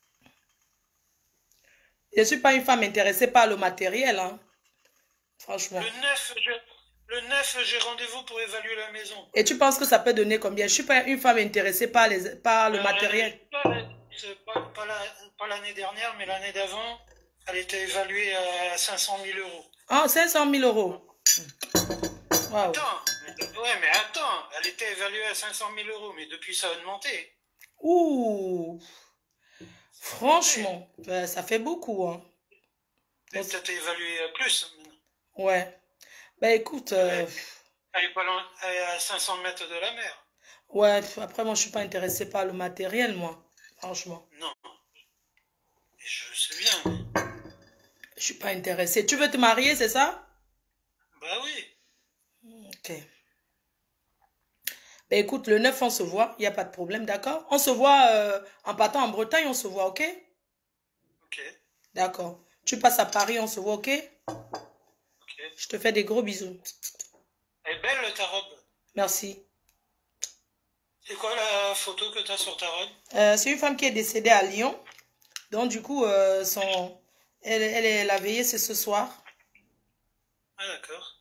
Je ne suis pas une femme intéressée par le matériel, hein. Franchement. Le 9, j'ai rendez-vous pour évaluer la maison. Et tu penses que ça peut donner combien? Je ne suis pas une femme intéressée par le matériel. Pas l'année dernière, mais l'année d'avant, elle était évaluée à 500 000 euros. Ah, 500 000 euros. Wow. Mais attends, elle était évaluée à 500 000 euros, mais depuis ça a augmenté. Ouh. Franchement, ben, ça fait beaucoup, hein. Peut-être évaluée à plus maintenant. Ouais. Ben écoute... Elle est pas loin, elle est à 500 mètres de la mer. Ouais, après moi je suis pas intéressée par le matériel, moi. Franchement. Non. Je sais bien. Je suis pas intéressée. Tu veux te marier, c'est ça? Bah oui. Ok. Ben écoute, le 9 on se voit, il n'y a pas de problème, d'accord? On se voit en partant en Bretagne, on se voit, ok? Ok. D'accord. Tu passes à Paris, on se voit, ok? Ok. Je te fais des gros bisous. Elle est belle ta robe. Merci. C'est quoi la photo que tu as sur ta robe? C'est une femme qui est décédée à Lyon. Donc du coup, la veillée, c'est ce soir. Ah d'accord.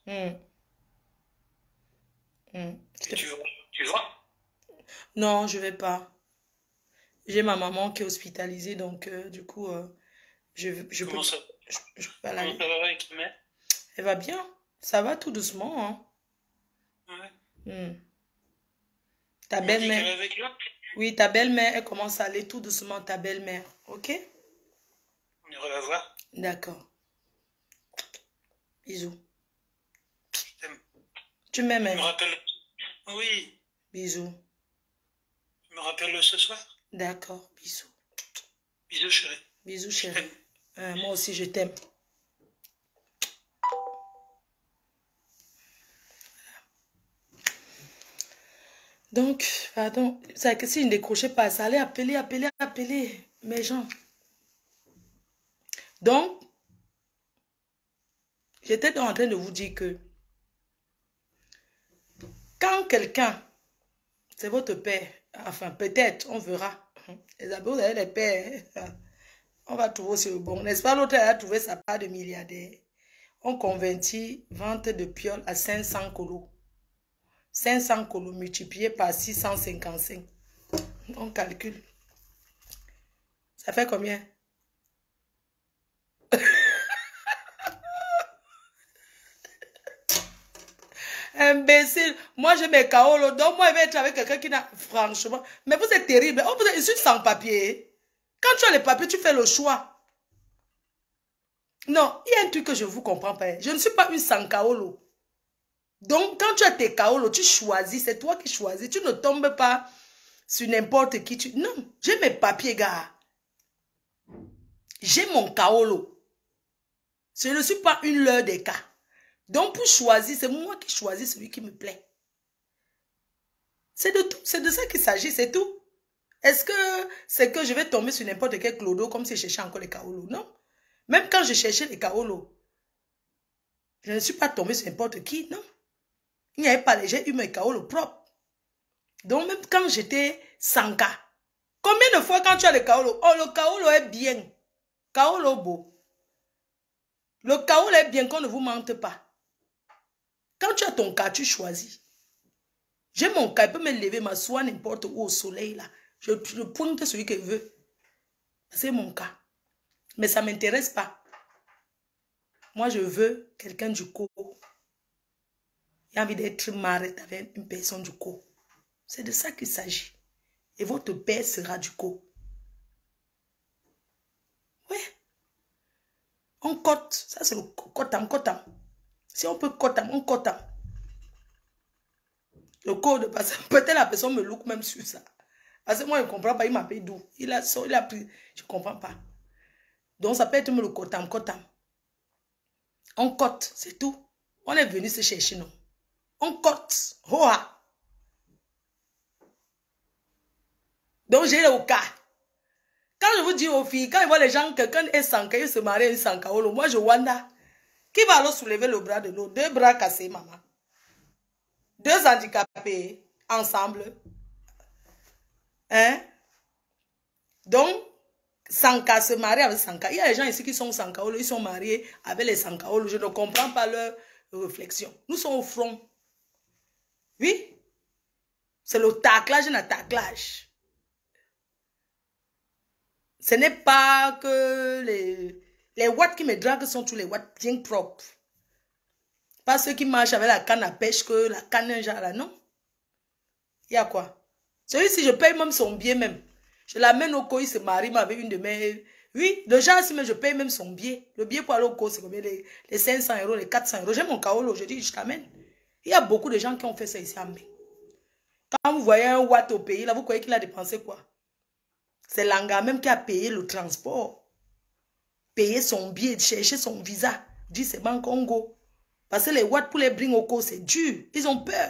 Tu vois? Non, je vais pas. J'ai ma maman qui est hospitalisée, donc du coup, je peux, Comment ça? je peux pas la... Comment ça va avec ta mère? Elle va bien. Ça va tout doucement, hein. Ouais. Ta belle-mère. Avec l'autre? Oui, ta belle-mère, elle commence à aller tout doucement, ta belle-mère. Ok? On ira la voir. D'accord. Bisous. Je t'aime. Tu m'aimes? Tu me rappelles? Oui. Bisous. Tu me rappelles ce soir? D'accord, bisous. Bisous chérie. Bisous chérie. Moi aussi je t'aime. Donc, pardon, c'est que si je ne décrochais pas, ça allait appeler mes gens. Donc, j'étais en train de vous dire que quand quelqu'un, c'est votre père, enfin peut-être, on verra. Les amis, vous avez les pères, on va trouver sur le bon. N'est-ce pas, l'autre a trouvé sa part de milliardaire. On convertit vente de piole à 500 colos. 500 colos multiplié par 655. On calcule. Ça fait combien? Imbécile. Moi, j'ai mes kaolos. Donc, moi, je vais être avec quelqu'un qui n'a... Franchement. Mais vous êtes terrible. Oh, vous êtes juste sans papier. Quand tu as les papiers, tu fais le choix. Non, il y a un truc que je ne vous comprends pas. Je ne suis pas une sans kaolo. Donc, quand tu as tes kaolos, tu choisis. C'est toi qui choisis. Tu ne tombes pas sur n'importe qui. Non, j'ai mes papiers, gars. J'ai mon kaolo. Je ne suis pas une leur des cas. Donc, pour choisir, c'est moi qui choisis celui qui me plaît. C'est de tout. C'est de ça qu'il s'agit, c'est tout. Est-ce que c'est que je vais tomber sur n'importe quel clodo comme si je cherchais encore les kaolos? Non. Même quand je cherchais les kaolos, je ne suis pas tombée sur n'importe qui, non. Il n'y avait pas, j'ai eu mes kaolos propres. Donc, même quand j'étais sans cas, Combien de fois quand tu as le kaolo, oh le kaolo est bien. Kaolo beau. Le kaolo est bien qu'on ne vous mente pas. Quand tu as ton cas, tu choisis. J'ai mon cas, il peut me lever, m'asseoir n'importe où au soleil là. Je pointe celui que je veux. C'est mon cas. Mais ça ne m'intéresse pas. Moi, je veux quelqu'un du co. Il a envie d'être marié avec une personne du co. C'est de ça qu'il s'agit. Et votre père sera du co. Ouais. On cote. Ça, c'est le cotam. Si on peut cotam, on cotam. Le code, peut-être la personne me look même sur ça. Parce que moi, je ne comprends pas. Il m'a payé d'où? Il a pris. Je ne comprends pas. Donc, ça peut être le cotam. On cote, c'est tout. On est venu se chercher, non? On cote. Hoa. Donc, j'ai le cas. Quand je vous dis aux filles, quand ils voient les gens, quelqu'un est sanka, il se marie une sankaolo, moi, je wanda. Qui va alors soulever le bras de l'autre? 2 bras cassés, maman. 2 handicapés, ensemble. Hein? Donc, Sanka se marie avec Sanka. Il y a des gens ici qui sont Sankaolo, ils sont mariés avec les Sankaolo. Je ne comprends pas leur réflexion. Nous sommes au front. Oui? C'est le taclage et taclage. Ce n'est pas que les watts qui me draguent sont tous les watts bien propres. Pas ceux qui marchent avec la canne à pêche que la canne genre là, non? Il y a quoi? Celui-ci, je paye même son billet même. Je l'amène au co, il se marie avec une de mes... Oui, le genre, si mais je paye même son billet. Le billet pour aller au co, c'est combien? Les 500 €, les 400 €. J'ai mon kaolo, je dis, je t'amène. Il y a beaucoup de gens qui ont fait ça ici à Mbé. Quand vous voyez un watt au pays, là, vous croyez qu'il a dépensé quoi? C'est Langa même qui a payé le transport. Payer son billet, chercher son visa. Dit c'est Banque Congo. Parce que les watts pour les bring au co, c'est dur. Ils ont peur.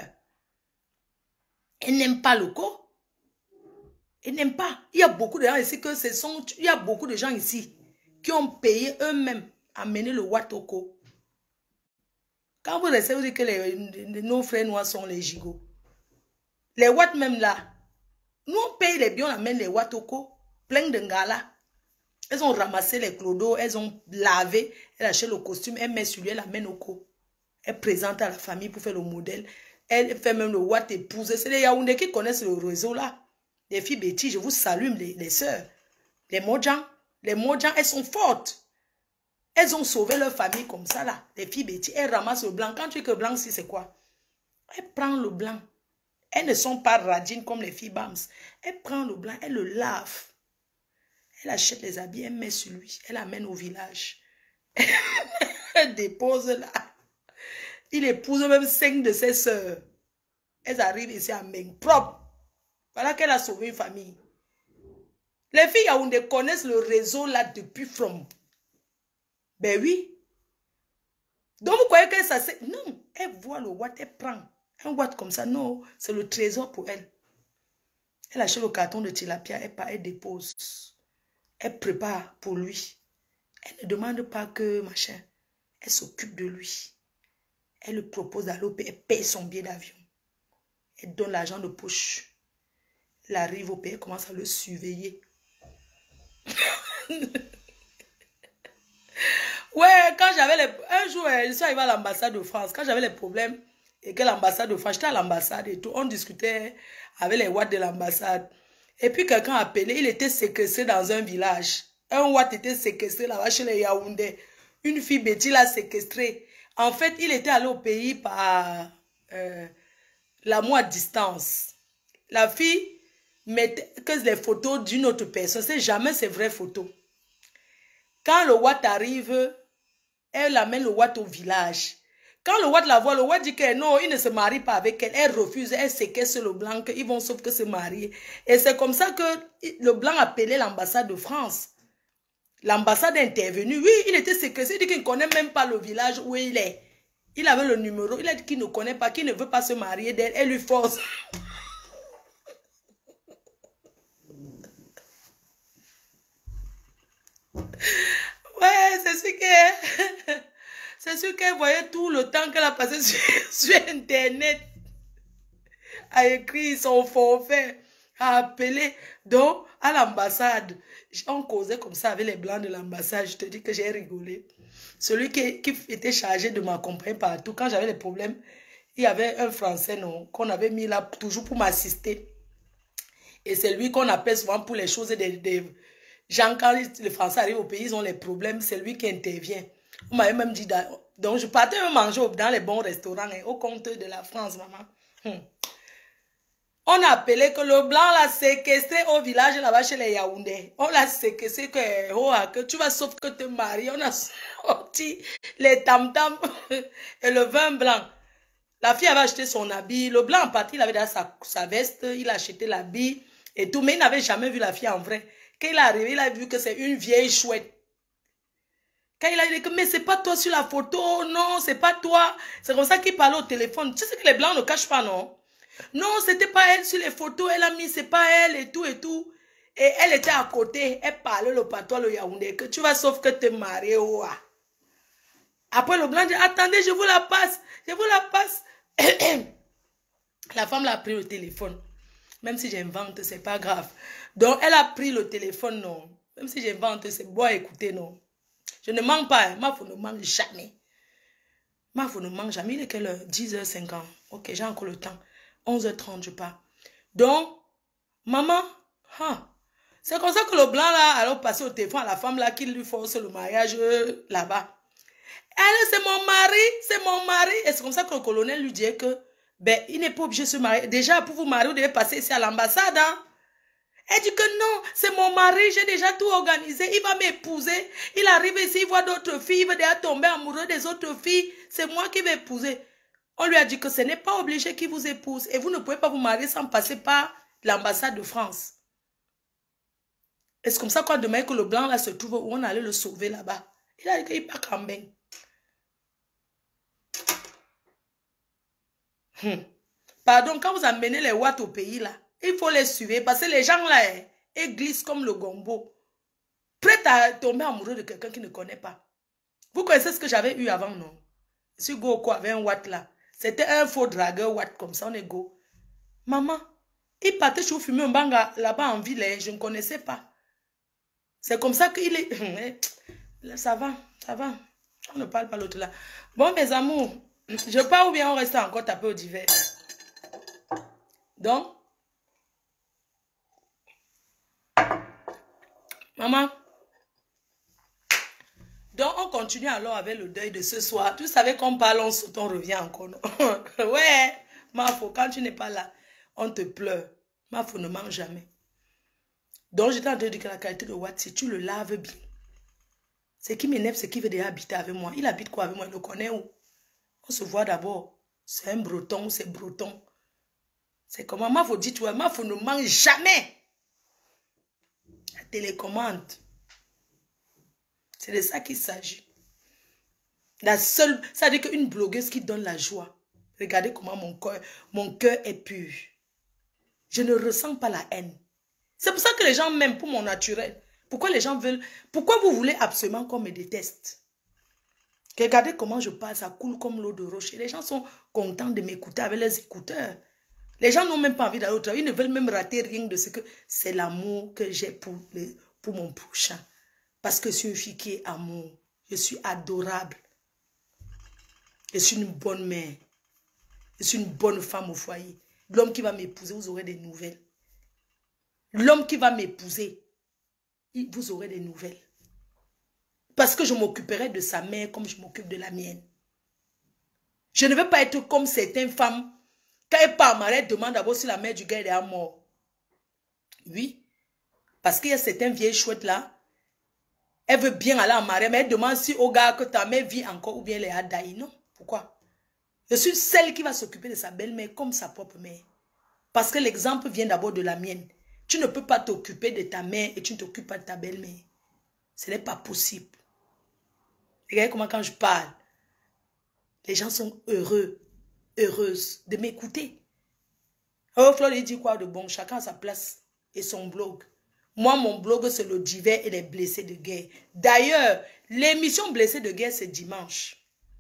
Ils n'aiment pas le co. Ils n'aiment pas. Il y a beaucoup de gens ici il y a beaucoup de gens ici qui ont payé eux-mêmes à mener le watt au co. Quand vous restez, vous dites que nos frères noirs sont les gigots. Les watts même là, nous on paye les biens, on amène les watts au co, plein de ngala. Elles ont ramassé les clodos, elles ont lavé, elles achètent le costume, elles mettent sur lui, elles l'amènent au co. Elles présentent à la famille pour faire le modèle. Elles font même le watt épouse. C'est les Yaoundé qui connaissent le réseau là. Les filles bêtises, je vous salue, les sœurs. Les Mojans, elles sont fortes. Elles ont sauvé leur famille comme ça là. Les filles bêtises, elles ramassent le blanc. Quand tu dis que blanc, si c'est quoi? Elles prennent le blanc. Elles ne sont pas radines comme les filles Bams. Elles prennent le blanc, elles le lavent. Elle achète les habits, elle met sur lui. Elle amène au village. Elle dépose là. Il épouse même 5 de ses sœurs. Elles arrivent ici à main propre. Voilà qu'elle a sauvé une famille. Les filles Yaoundé connaissent le réseau là depuis from. Ben oui. Donc vous croyez que ça c'est... Non. Elle voit le watt, elle prend. Un watt comme ça, non. C'est le trésor pour elle. Elle achète le carton de tilapia, elle dépose. Elle prépare pour lui. Elle ne demande pas que machin. Elle s'occupe de lui. Elle le propose d'aller au pays. Elle paye son billet d'avion. Elle donne l'argent de poche. Elle arrive au pays, elle commence à le surveiller. Ouais, quand j'avais les... Un jour, je suis arrivée à l'ambassade de France. Quand j'avais les problèmes et que l'ambassade de France, j'étais à l'ambassade et tout, on discutait avec les watts de l'ambassade. Et puis quelqu'un a appelé, il était séquestré dans un village. Un watt était séquestré là-bas chez les Yaoundé. Une fille Betty l'a séquestré. En fait, il était allé au pays par l'amour à distance. La fille mettait que les photos d'une autre personne. C'est jamais ses vraies photos. Quand le watt arrive, elle amène le watt au village. Quand le watt la voit, le watt dit que non, il ne se marie pas avec elle. Elle refuse, elle séquestre le blanc, qu'ils vont sauf que se marier. Et c'est comme ça que le blanc a appelé l'ambassade de France. L'ambassade est intervenue. Oui, il était séquestré. Il dit qu'il ne connaît même pas le village où il est. Il avait le numéro. Il a dit qu'il ne connaît pas, qu'il ne veut pas se marier d'elle. Elle lui force. Ouais, c'est sûr que... C'est sûr qu'elle voyait tout le temps qu'elle a passé sur Internet. A écrit son forfait, a appelé. Donc, à l'ambassade. On causait comme ça avec les blancs de l'ambassade. Je te dis que j'ai rigolé. Celui qui était chargé de m'accompagner partout, quand j'avais les problèmes, il y avait un Français, non, qu'on avait mis là toujours pour m'assister. Et c'est lui qu'on appelle souvent pour les choses des gens, quand les Français arrivent au pays, ils ont les problèmes, c'est lui qui intervient. On m'avait même dit, donc je partais me manger dans les bons restaurants, hein, au compte de la France, maman. On a appelé que le blanc l'a séquestré au village là-bas chez les Yaoundé. On l'a séquestré que tu vas sauf que te marier. On a sorti les tam-tams et le vin blanc. La fille avait acheté son habit. Le blanc en partie, il avait déjà sa veste. Il a acheté l'habit et tout. Mais il n'avait jamais vu la fille en vrai. Quand il est arrivé, il a vu que c'est une vieille chouette. Quand il a dit que mais c'est pas toi sur la photo. Non, c'est pas toi. C'est comme ça qu'il parlait au téléphone. Tu sais que les blancs ne cachent pas, non? Non, c'était pas elle sur les photos. Elle a mis, c'est pas elle et tout et tout. Et elle était à côté. Elle parlait le patois, le Yaoundé. Que tu vas sauf que te marier. Oh. Après, le blanc dit, attendez, je vous la passe. Je vous la passe. La femme l'a pris le téléphone. Même si j'invente, c'est pas grave. Donc, elle a pris le téléphone, non. Même si j'invente, c'est bon à écouter, non. Je ne mens pas. Hein. Ma femme ne ment jamais. Ma femme ne ment jamais. Il est quelle heure? 10h50. Ok, j'ai encore le temps. 11h30, je pars. Donc, maman, c'est comme ça que le blanc, là, alors passer au téléphone à la femme, là, qui lui force le mariage là-bas. Elle, c'est mon mari. Et c'est comme ça que le colonel lui dit que, ben, il n'est pas obligé de se marier. Déjà, pour vous marier, vous devez passer ici à l'ambassade, hein. Elle dit que non, c'est mon mari, j'ai déjà tout organisé, il va m'épouser. Il arrive ici, il voit d'autres filles, il va déjà tomber amoureux des autres filles. C'est moi qui vais épouser. On lui a dit que ce n'est pas obligé qu'il vous épouse. Et vous ne pouvez pas vous marier sans passer par l'ambassade de France. Et c'est comme ça quand demain que le blanc là se trouve où on allait le sauver là-bas. Il a dit qu'il part quand même. Pardon, quand vous amenez les watts au pays là, il faut les suivre parce que les gens là, ils glissent comme le gombo. Prêt à tomber amoureux de quelqu'un qui ne connaît pas. Vous connaissez ce que j'avais eu avant, non? Si Goko avait un watt là. C'était un faux dragueur watt comme ça, on est go. Maman, il partait chez vous fumer un banga là-bas en ville, je ne connaissais pas. C'est comme ça qu'il est... Ça va. On ne parle pas l'autre là. Bon, mes amours, je pars ou bien on reste encore tapé au divers. Donc, maman, donc on continue alors avec le deuil de ce soir. Tu savais qu'on parle, on revient encore. Ouais, Mafo, quand tu n'es pas là, on te pleure. Mafo ne mange jamais. Donc j'étais en train de dire que la qualité de Watt, si tu le laves bien, ce qui m'énerve, c'est qu'il veut déjà habiter avec moi. Il habite quoi avec moi? Il le connaît où? On se voit d'abord. C'est un breton, c'est breton. C'est comment? Mafo dit, tu vois, Mafo ne mange jamais. La télécommande. C'est de ça qu'il s'agit. La seule, ça veut dire qu'une blogueuse qui donne la joie. Regardez comment mon cœur est pur. Je ne ressens pas la haine. C'est pour ça que les gens m'aiment pour mon naturel. Pourquoi les gens veulent... Pourquoi vous voulez absolument qu'on me déteste? Regardez comment je parle, ça coule comme l'eau de roche. Et les gens sont contents de m'écouter avec leurs écouteurs. Les gens n'ont même pas envie d'aller au travail. Ils ne veulent même rater rien de ce que... C'est l'amour que j'ai pour mon prochain. Parce que je suis une fille qui est amour. Je suis adorable. Je suis une bonne mère. Je suis une bonne femme au foyer. L'homme qui va m'épouser, vous aurez des nouvelles. L'homme qui va m'épouser, vous aurez des nouvelles. Parce que je m'occuperai de sa mère comme je m'occupe de la mienne. Je ne veux pas être comme certaines femmes. Quand elles partent mariée, elles demandent d'abord si la mère du gars est mort. Oui. Parce qu'il y a certaines vieilles chouettes là. Elle veut bien aller en mariée, mais elle demande si au gars que ta mère vit encore ou bien elle est adaï. Non. Pourquoi? Je suis celle qui va s'occuper de sa belle-mère comme sa propre mère. Parce que l'exemple vient d'abord de la mienne. Tu ne peux pas t'occuper de ta mère et tu ne t'occupes pas de ta belle-mère. Ce n'est pas possible. Regardez comment quand je parle, les gens sont heureux, heureuses de m'écouter. Oh, Flore, il dit quoi de bon? Chacun a sa place et son blog. Moi, mon blog, c'est le divers et les blessés de guerre. D'ailleurs, l'émission Blessés de guerre, c'est dimanche.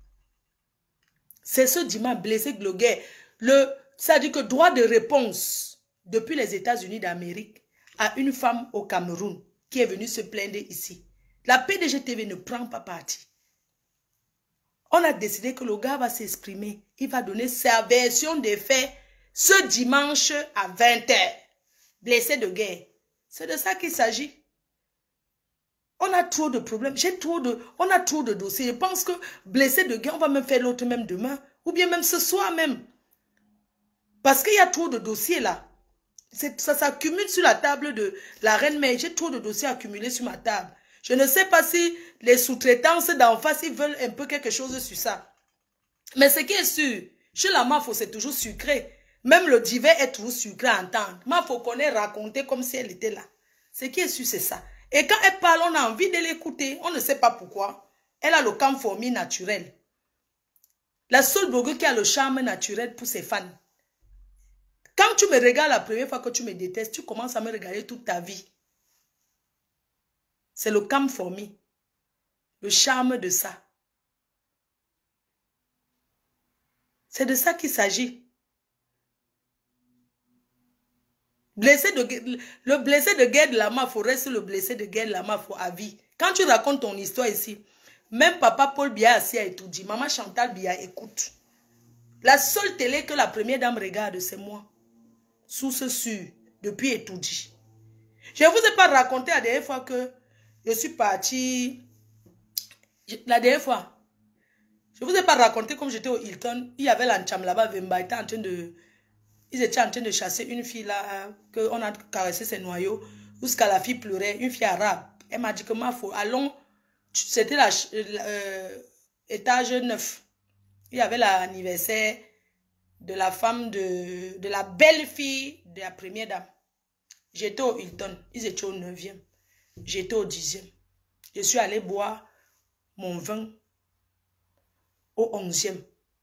C'est ce dimanche, Blessés de guerre. Ça dit que droit de réponse depuis les États-Unis d'Amérique à une femme au Cameroun qui est venue se plaindre ici. La PDG TV ne prend pas parti. On a décidé que le gars va s'exprimer. Il va donner sa version des faits ce dimanche à 20 h. Blessé de guerre. C'est de ça qu'il s'agit. On a trop de problèmes. On a trop de dossiers. Je pense que blessé de guerre, on va même faire l'autre même demain. Ou bien même ce soir même. Parce qu'il y a trop de dossiers là. Ça s'accumule sur la table de la reine mère. J'ai trop de dossiers accumulés sur ma table. Je ne sais pas si les sous-traitances d'en face, ils veulent un peu quelque chose sur ça. Mais ce qui est sûr, chez la Mafo, c'est toujours sucré. Même le divin est toujours sucré à entendre. Mafo connaît raconter comme si elle était là. Ce qui est sûr, c'est ça. Et quand elle parle, on a envie de l'écouter. On ne sait pas pourquoi. Elle a le camphormie naturel. La seule blogueuse qui a le charme naturel pour ses fans. Quand tu me regardes la première fois que tu me détestes, tu commences à me regarder toute ta vie. C'est le camphormie. Le charme de ça. C'est de ça qu'il s'agit. Le blessé de guerre de la Mafo reste le blessé de guerre de la Mafo à vie. Quand tu racontes ton histoire ici, même papa Paul Biya assis a tout dit. Maman Chantal Biya écoute. La seule télé que la première dame regarde, c'est moi. Source sûre, depuis Etoudi. Je ne vous ai pas raconté la dernière fois que je suis partie. La dernière fois, je ne vous ai pas raconté comme j'étais au Hilton. Il y avait l'Ancham là-bas, Vemba était en train de... Ils étaient en train de chasser une fille là, qu'on a caressé ses noyaux, jusqu'à la fille pleurait, une fille arabe. Elle m'a dit que ma faut, allons, c'était l'étage 9. Il y avait l'anniversaire de la femme de la belle-fille de la première dame. J'étais au Hilton, ils étaient au 9e. J'étais au 10e. Je suis allée boire mon vin au 11e.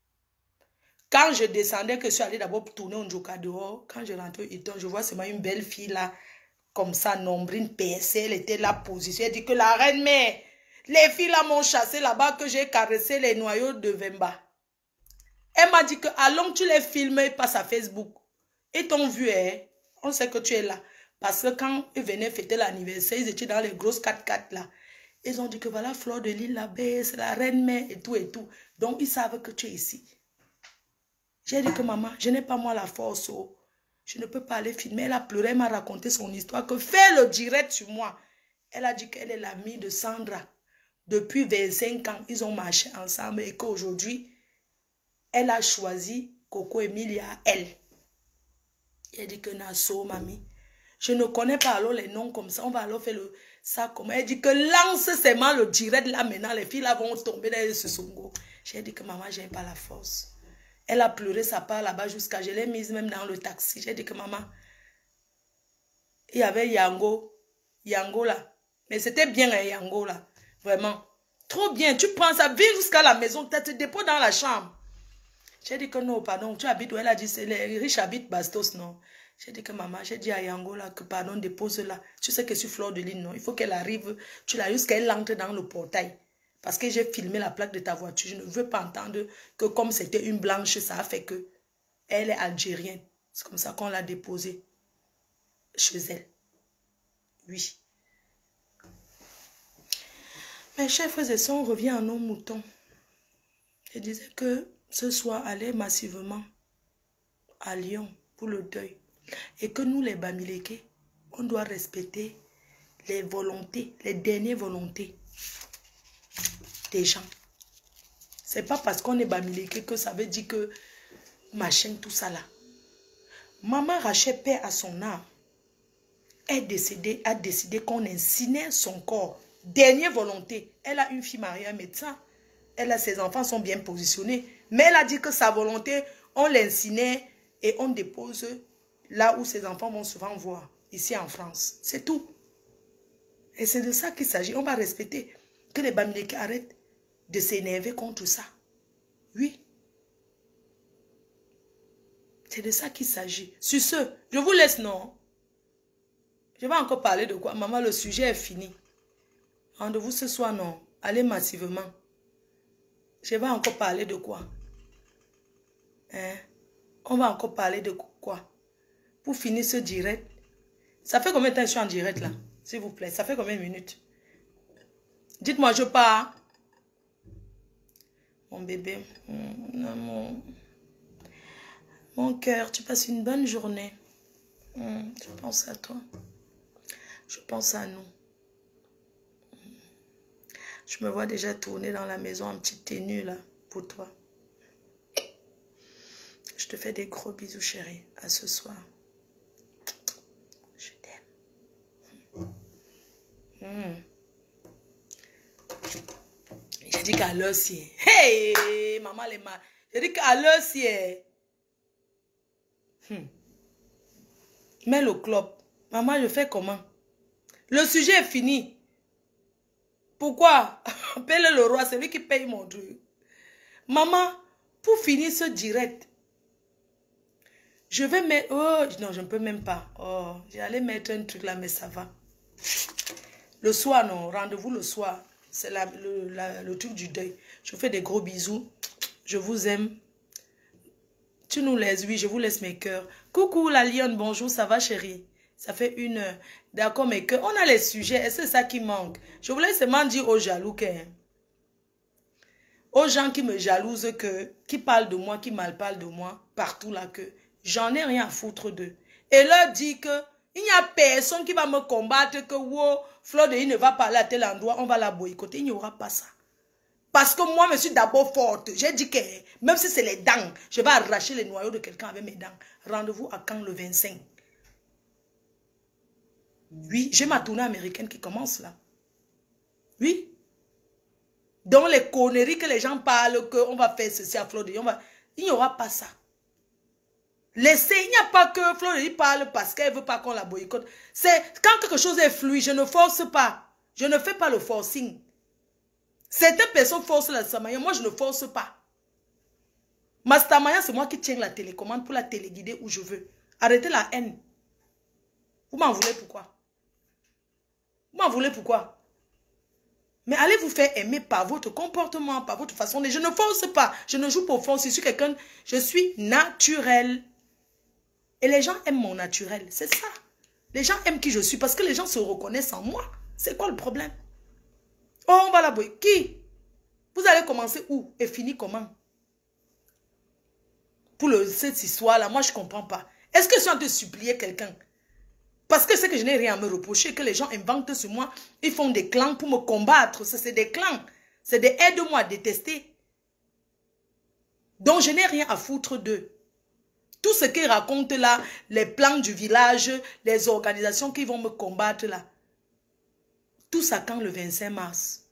Quand je descendais, que je suis allée d'abord tourner un joker dehors, quand je rentrais au Hilton, je vois seulement une belle fille là, comme ça, nombril percée, elle était là, position. Elle dit que la reine mère, les filles là m'ont chassé là-bas, que j'ai caressé les noyaux de Vemba. Elle m'a dit que, allons, tu les filmes et passe à Facebook. Ils t'ont vu, hein? On sait que tu es là. Parce que quand ils venaient fêter l'anniversaire, ils étaient dans les grosses 4x4 là. Ils ont dit que voilà, Fleur de l'île là-bas, c'est la reine mère et tout et tout. Donc, ils savent que tu es ici. J'ai dit que maman, je n'ai pas moi la force. Oh. Je ne peux pas aller filmer. Elle a pleuré, elle m'a raconté son histoire. Que fais le direct sur moi. Elle a dit qu'elle est l'amie de Sandra. Depuis 25 ans, ils ont marché ensemble et qu'aujourd'hui, elle a choisi Coco Emilia à elle. Elle dit que Nassau, mamie. Je ne connais pas alors les noms comme ça. On va alors faire ça comme elle dit que lance seulement le direct là maintenant. Les filles là vont tomber dans ce songo. J'ai dit que maman, je n'ai pas la force. Elle a pleuré sa part là-bas jusqu'à... Je l'ai mise même dans le taxi. J'ai dit que maman... Il y avait Yango. Yango là. Mais c'était bien un Yango là. Vraiment. Trop bien. Tu prends ça, viens jusqu'à la maison. Tu te déposes dans la chambre. J'ai dit que non, pardon. Tu habites où? Elle a dit, c'est les riches habitent Bastos, non. J'ai dit que maman, j'ai dit à Yango là que pardon, dépose là. Tu sais que sur Fleur de l'île, non. Il faut qu'elle arrive. Tu la jusqu'à elle entre dans le portail. Parce que j'ai filmé la plaque de ta voiture. Je ne veux pas entendre que comme c'était une blanche, ça a fait que elle est algérienne. C'est comme ça qu'on l'a déposée chez elle. Oui. Mes chers frères et sœurs, on revient à nos moutons. Je disais que ce soir, allait massivement à Lyon pour le deuil. Et que nous, les Bamileke, on doit respecter les volontés, les dernières volontés des gens. C'est pas parce qu'on est Bamileke que ça veut dire que machin, tout ça là. Maman Rachel, paix à son âme, est décédée, a décidé qu'on incinère son corps. Dernière volonté. Elle a une fille mariée à un médecin. Elle a ses enfants sont bien positionnés. Mais elle a dit que sa volonté, on l'incinère et on dépose là où ses enfants vont souvent voir. Ici en France. C'est tout. Et c'est de ça qu'il s'agit. On va respecter. Que les Bamileke arrêtent de s'énerver contre ça. Oui. C'est de ça qu'il s'agit. Sur ce, je vous laisse, non? Je vais encore parler de quoi? Maman, le sujet est fini. Rendez-vous ce soir, non? Allez massivement. Je vais encore parler de quoi? Hein? On va encore parler de quoi? Pour finir ce direct, Ça fait combien de temps que je suis en direct là? S'il vous plaît, ça fait combien de minutes? Dites-moi, je pars. Mon bébé, mon amour. Mon cœur, tu passes une bonne journée. Je pense à toi. Je pense à nous. Je me vois déjà tourner dans la maison en petite tenue là, pour toi. Je te fais des gros bisous, chérie. À ce soir. Je t'aime. J'ai dit qu'à l'heure si. Hey, maman les mal. J'ai dit qu'à l'heure si. Mets le club. Maman, je fais comment? Le sujet est fini. Pourquoi? Appelle le roi, c'est lui qui paye mon truc. Maman, pour finir ce direct, je vais mettre... Oh, non, je ne peux même pas. Oh, j'allais mettre un truc là, mais ça va. Le soir, non. Rendez-vous le soir. C'est le truc du deuil. Je vous fais des gros bisous. Je vous aime. Tu nous laisses, oui, je vous laisse mes cœurs. Coucou la lionne, bonjour, ça va chérie? Ça fait 1 heure. D'accord, mes cœurs. On a les sujets, et c'est ça qui manque. Je voulais seulement dire aux jaloux que... Aux gens qui me jalousent, qui parlent de moi, qui mal parlent de moi, partout là, que j'en ai rien à foutre d'eux. Et leur dit que il n'y a personne qui va me combattre, que wow, Fleur de Lys ne va pas aller à tel endroit, on va la boycotter. Il n'y aura pas ça. Parce que moi, je suis d'abord forte. J'ai dit que même si c'est les dents, je vais arracher les noyaux de quelqu'un avec mes dents. Rendez-vous à quand le 25? Oui, j'ai ma tournée américaine qui commence là. Oui. Dans les conneries que les gens parlent, qu'on va faire ceci à Fleur de Lys, il n'y aura pas ça. Laissez, il n'y a pas que Fleur de Lys parle parce qu'elle ne veut pas qu'on la boycotte. C'est quand quelque chose est fluide, je ne force pas. Je ne fais pas le forcing. Certaines personnes forcent la Stamaya, moi je ne force pas. Ma Stamaya, c'est moi qui tiens la télécommande pour la téléguider où je veux. Arrêtez la haine. Vous m'en voulez pourquoi? Vous m'en voulez pourquoi? Mais allez vous faire aimer par votre comportement, par votre façon. Je ne force pas. Je ne joue pas au force. Je suis quelqu'un, je suis naturel. Et les gens aiment mon naturel. C'est ça. Les gens aiment qui je suis parce que les gens se reconnaissent en moi. C'est quoi le problème? Oh, on va la boire. Qui? Vous allez commencer où et finir comment? Pour cette histoire-là, moi je ne comprends pas. Est-ce que je suis en train de supplier quelqu'un? Parce que c'est que je n'ai rien à me reprocher, que les gens inventent sur moi, ils font des clans pour me combattre. C'est des clans. C'est des aide-moi à détester. Donc je n'ai rien à foutre d'eux. Tout ce qu'ils racontent là, les plans du village, les organisations qui vont me combattre là. Tout ça quand le 25 mars?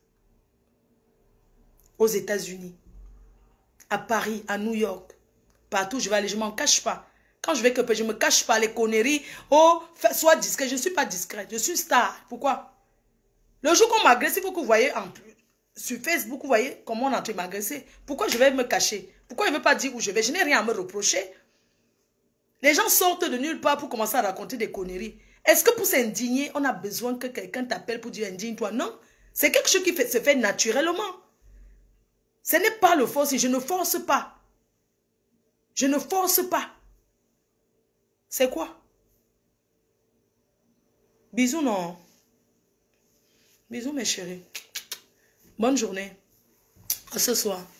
Aux États-Unis, à Paris, à New York, partout où je vais aller, je ne m'en cache pas. Quand je vais que je ne me cache pas les conneries. Oh, sois discret. Je ne suis pas discrète. Je suis star. Pourquoi? Le jour qu'on m'agresse, il faut que vous voyez sur Facebook, vous voyez comment on est en train de m'agresser. Pourquoi je vais me cacher? Pourquoi je ne veux pas dire où je vais? Je n'ai rien à me reprocher. Les gens sortent de nulle part pour commencer à raconter des conneries. Est-ce que pour s'indigner, on a besoin que quelqu'un t'appelle pour dire indigne-toi? Non. C'est quelque chose qui se fait naturellement. Ce n'est pas le force. Je ne force pas. Je ne force pas. C'est quoi? Bisous, non? Bisous, mes chéris. Bonne journée. À ce soir.